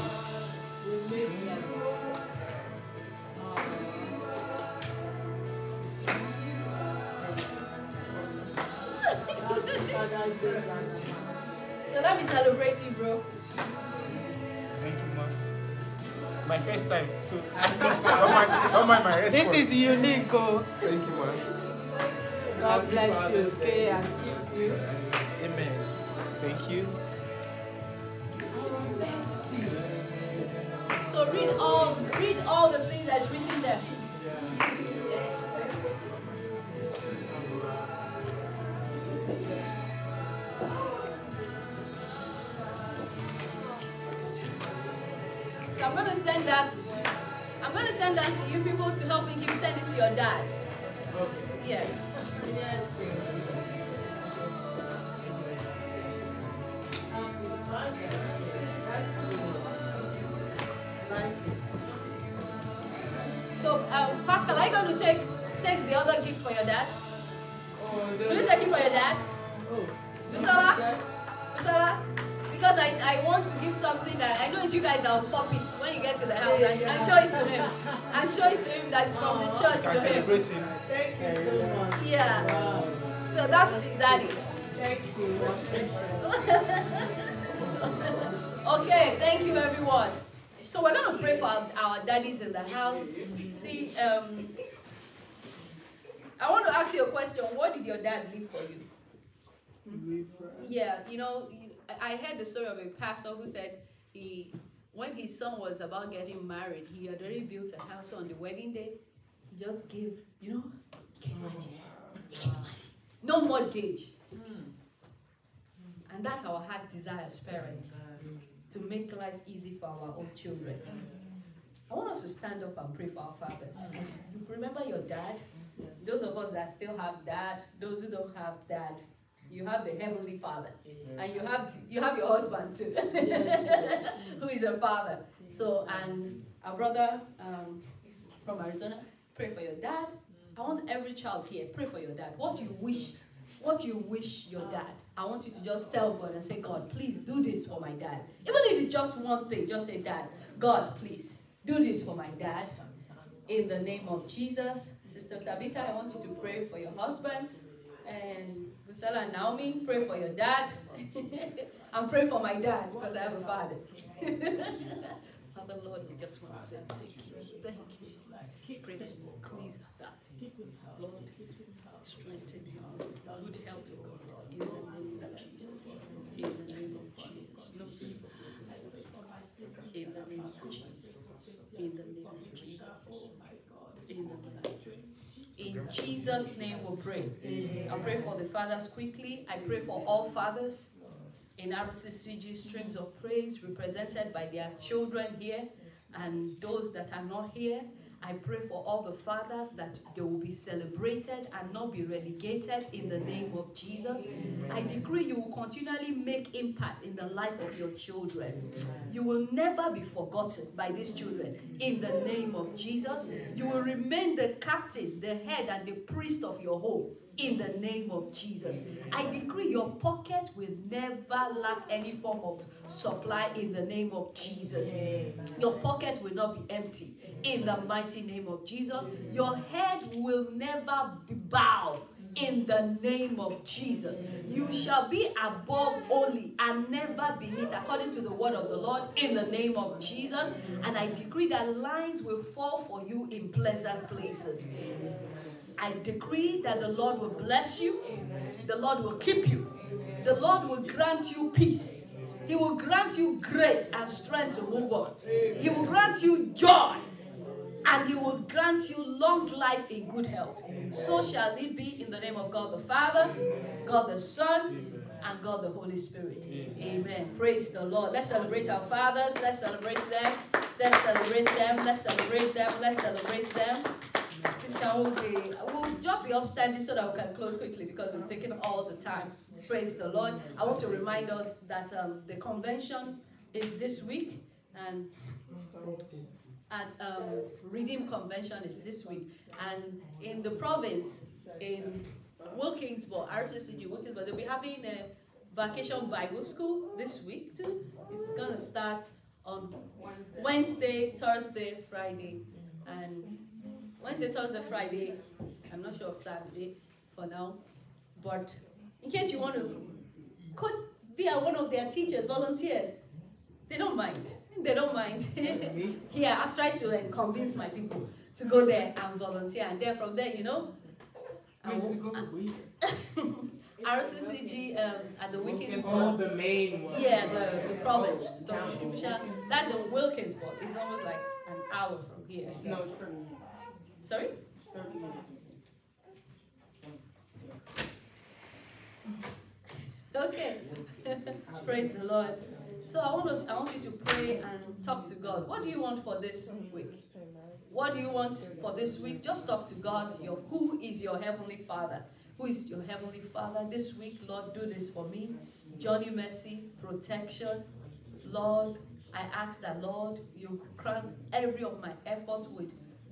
Speaker 4: So let me celebrate you, bro.
Speaker 5: Thank you, Mom. It's my first time, so don't mind my response.
Speaker 2: This is unique, oh.
Speaker 5: Thank you, Mom.
Speaker 2: God bless you, okay, and keep you.
Speaker 5: Amen. Thank you.
Speaker 4: So read all the things that's written there. So I'm going to send that to you people to help me send it to your dad.
Speaker 5: Okay.
Speaker 4: Yes. So, Pascal, are you going to take the other gift for your dad? Will you take it for your dad? Busala? Because because I want to give something that I know it's you guys that will pop it when you get to the house and show it to him. And show it to him that's from the church to him.
Speaker 5: Celebrate him.
Speaker 9: Thank you so much.
Speaker 4: Yeah.
Speaker 9: Wow.
Speaker 4: So that's to daddy.
Speaker 9: Thank you.
Speaker 4: Okay, thank you everyone. So we're going to pray for our daddies in the house. See, I want to ask you a question. What did your dad leave for you? Yeah, you know, I heard the story of a pastor who said when his son was about getting married, he had already built a house. On the wedding day, he just gave, you know, can you imagine? No mortgage. And that's our heart desire as parents, to make life easy for our own children. I want us to stand up and pray for our fathers. Remember your dad? Those of us that still have dad, those who don't have dad, you have the Heavenly Father. And you have your husband too, who is your father. So, and our brother from Arizona, pray for your dad. I want every child here, pray for your dad. What you wish your dad. I want you to just tell God and say, God, please do this for my dad. Even if it's just one thing, just say, Dad, God, please do this for my dad. In the name of Jesus. Sister Tabitha, I want you to pray for your husband. And Busala and Naomi, pray for your dad. And pray for my dad, because I have a father. Father, Lord, we just want to say thank you. Thank you. Pray that you increase that. Lord, strengthen him. Good health, O God. In the name of Jesus. In the name of Jesus. No evil. In the name of Jesus. In the name of Jesus. In the name of Jesus. In Jesus' name we pray. I pray for the fathers quickly. I pray for all fathers in RCCG Streams of Praise, represented by their children here and those that are not here. I pray for all the fathers that they will be celebrated and not be relegated in the name of Jesus. I decree you will continually make impact in the life of your children. You will never be forgotten by these children in the name of Jesus. You will remain the captain, the head, and the priest of your home in the name of Jesus. I decree your pocket will never lack any form of supply in the name of Jesus. Your pocket will not be empty. In the mighty name of Jesus, your head will never be bowed. In the name of Jesus, you shall be above only and never beneath, according to the word of the Lord. In the name of Jesus, and I decree that lines will fall for you in pleasant places. I decree that the Lord will bless you. The Lord will keep you. The Lord will grant you peace. He will grant you grace and strength to move on. He will grant you joy. And he will grant you long life in good health. So shall it be in the name of God the Father, God the Son, and God the Holy Spirit. Amen. Praise the Lord. Let's celebrate our fathers. Let's celebrate them. Let's celebrate them. Let's celebrate them. Let's celebrate them. This can we'll just be upstanding so that we can close quickly because we've taken all the time. Praise the Lord. I want to remind us that the convention is this week, and at Redeem Convention is this week, and in the province, in Wilkinsburg, RCCG Wilkinsburg, they'll be having a vacation Bible school this week too. It's gonna start on Wednesday, Thursday, Friday, and Wednesday, Thursday, Friday. I'm not sure of Saturday for now, but in case you want to be one of their teachers, volunteers, they don't mind. They don't mind. Yeah, I've tried to convince my people to go there and volunteer, and then from there, you know, RCCG at the Wilkinsburg.
Speaker 8: The main one.
Speaker 4: Yeah, the province. That's in Wilkinsburg. It's almost like an hour from here.
Speaker 8: No, it's 30 minutes.
Speaker 4: Sorry?
Speaker 8: It's 30 minutes.
Speaker 4: Okay. Praise the Lord. So I want you to pray and talk to God. What do you want for this week? What do you want for this week? Just talk to God. Who is your Heavenly Father? Who is your Heavenly Father? This week, Lord, do this for me. Johnny mercy, protection. Lord, I ask that, Lord, you grant every of my effort with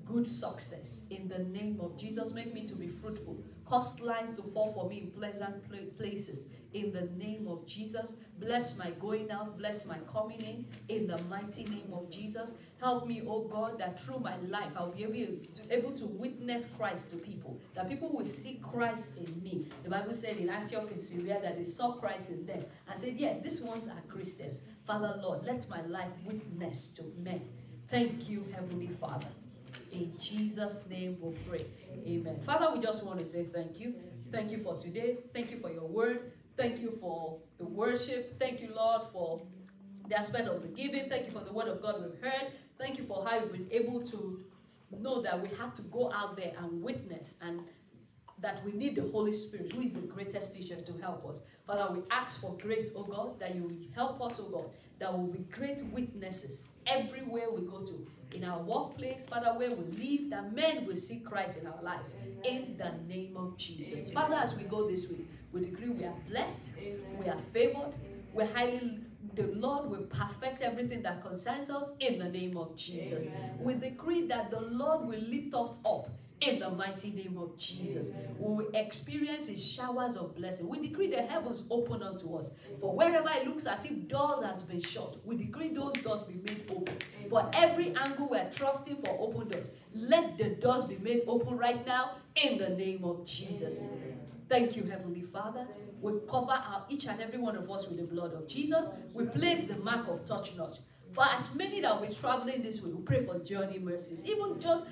Speaker 4: good success. In the name of Jesus, make me to be fruitful. Cause lines to fall for me in pleasant places. In the name of Jesus, bless my going out, bless my coming in the mighty name of Jesus. Help me, oh God, that through my life, I'll be able to witness Christ to people, that people will see Christ in me. The Bible said in Antioch in Syria that they saw Christ in them and said, yeah, these ones are Christians. Father, Lord, let my life witness to men. Thank you, Heavenly Father. In Jesus' name we pray. Amen. Father, we just want to say thank you. Thank you for today. Thank you for your word. Thank you for the worship. Thank you, Lord, for the aspect of the giving. Thank you for the word of God we've heard. Thank you for how you've been able to know that we have to go out there and witness, and that we need the Holy Spirit, who is the greatest teacher, to help us. Father, we ask for grace, oh God, that you will help us, oh God, that we will be great witnesses everywhere we go to. In our workplace, Father, where we live, that men will see Christ in our lives. In the name of Jesus. Father, as we go this week, we decree we are blessed, we are favored, we're highly, the Lord will perfect everything that concerns us in the name of Jesus. We decree that the Lord will lift us up in the mighty name of Jesus. We will experience his showers of blessing. We decree the heavens open unto us. For wherever it looks as if doors has been shut, we decree those doors be made open. For every angle we're trusting for open doors, let the doors be made open right now in the name of Jesus. Thank you, Heavenly Father. We cover each and every one of us with the blood of Jesus. We place the mark of touch not. For as many that will be traveling this way, we pray for journey mercies. Even just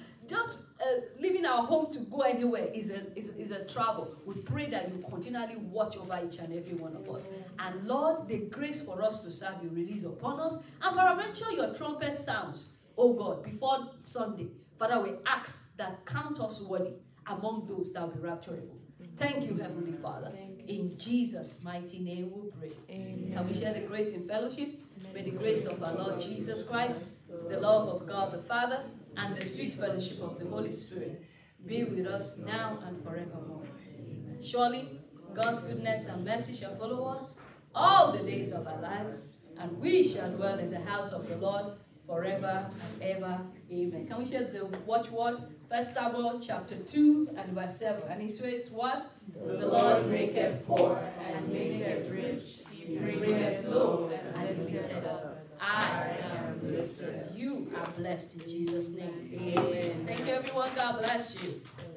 Speaker 4: leaving our home to go anywhere is a travel. We pray that you continually watch over each and every one of us. And Lord, the grace for us to serve you release upon us. And peradventure your trumpet sounds, oh God, before Sunday. Father, we ask that count us worthy among those that will be rapturable. Thank you, Heavenly Father. In Jesus' mighty name we pray. Amen. Can we share the grace in fellowship? May the grace of our Lord Jesus Christ, the love of God the Father, and the sweet fellowship of the Holy Spirit be with us now and forevermore. Amen. Surely, God's goodness and mercy shall follow us all the days of our lives, and we shall dwell in the house of the Lord forever and ever. Amen. Can we share the watchword? 1 Samuel chapter 2 and verse 7. And it says what? The Lord maketh poor, and he maketh rich. He bringeth low, and he lifteth up. I am lifted. You are blessed in Jesus' name. Amen. Thank you, everyone. God bless you.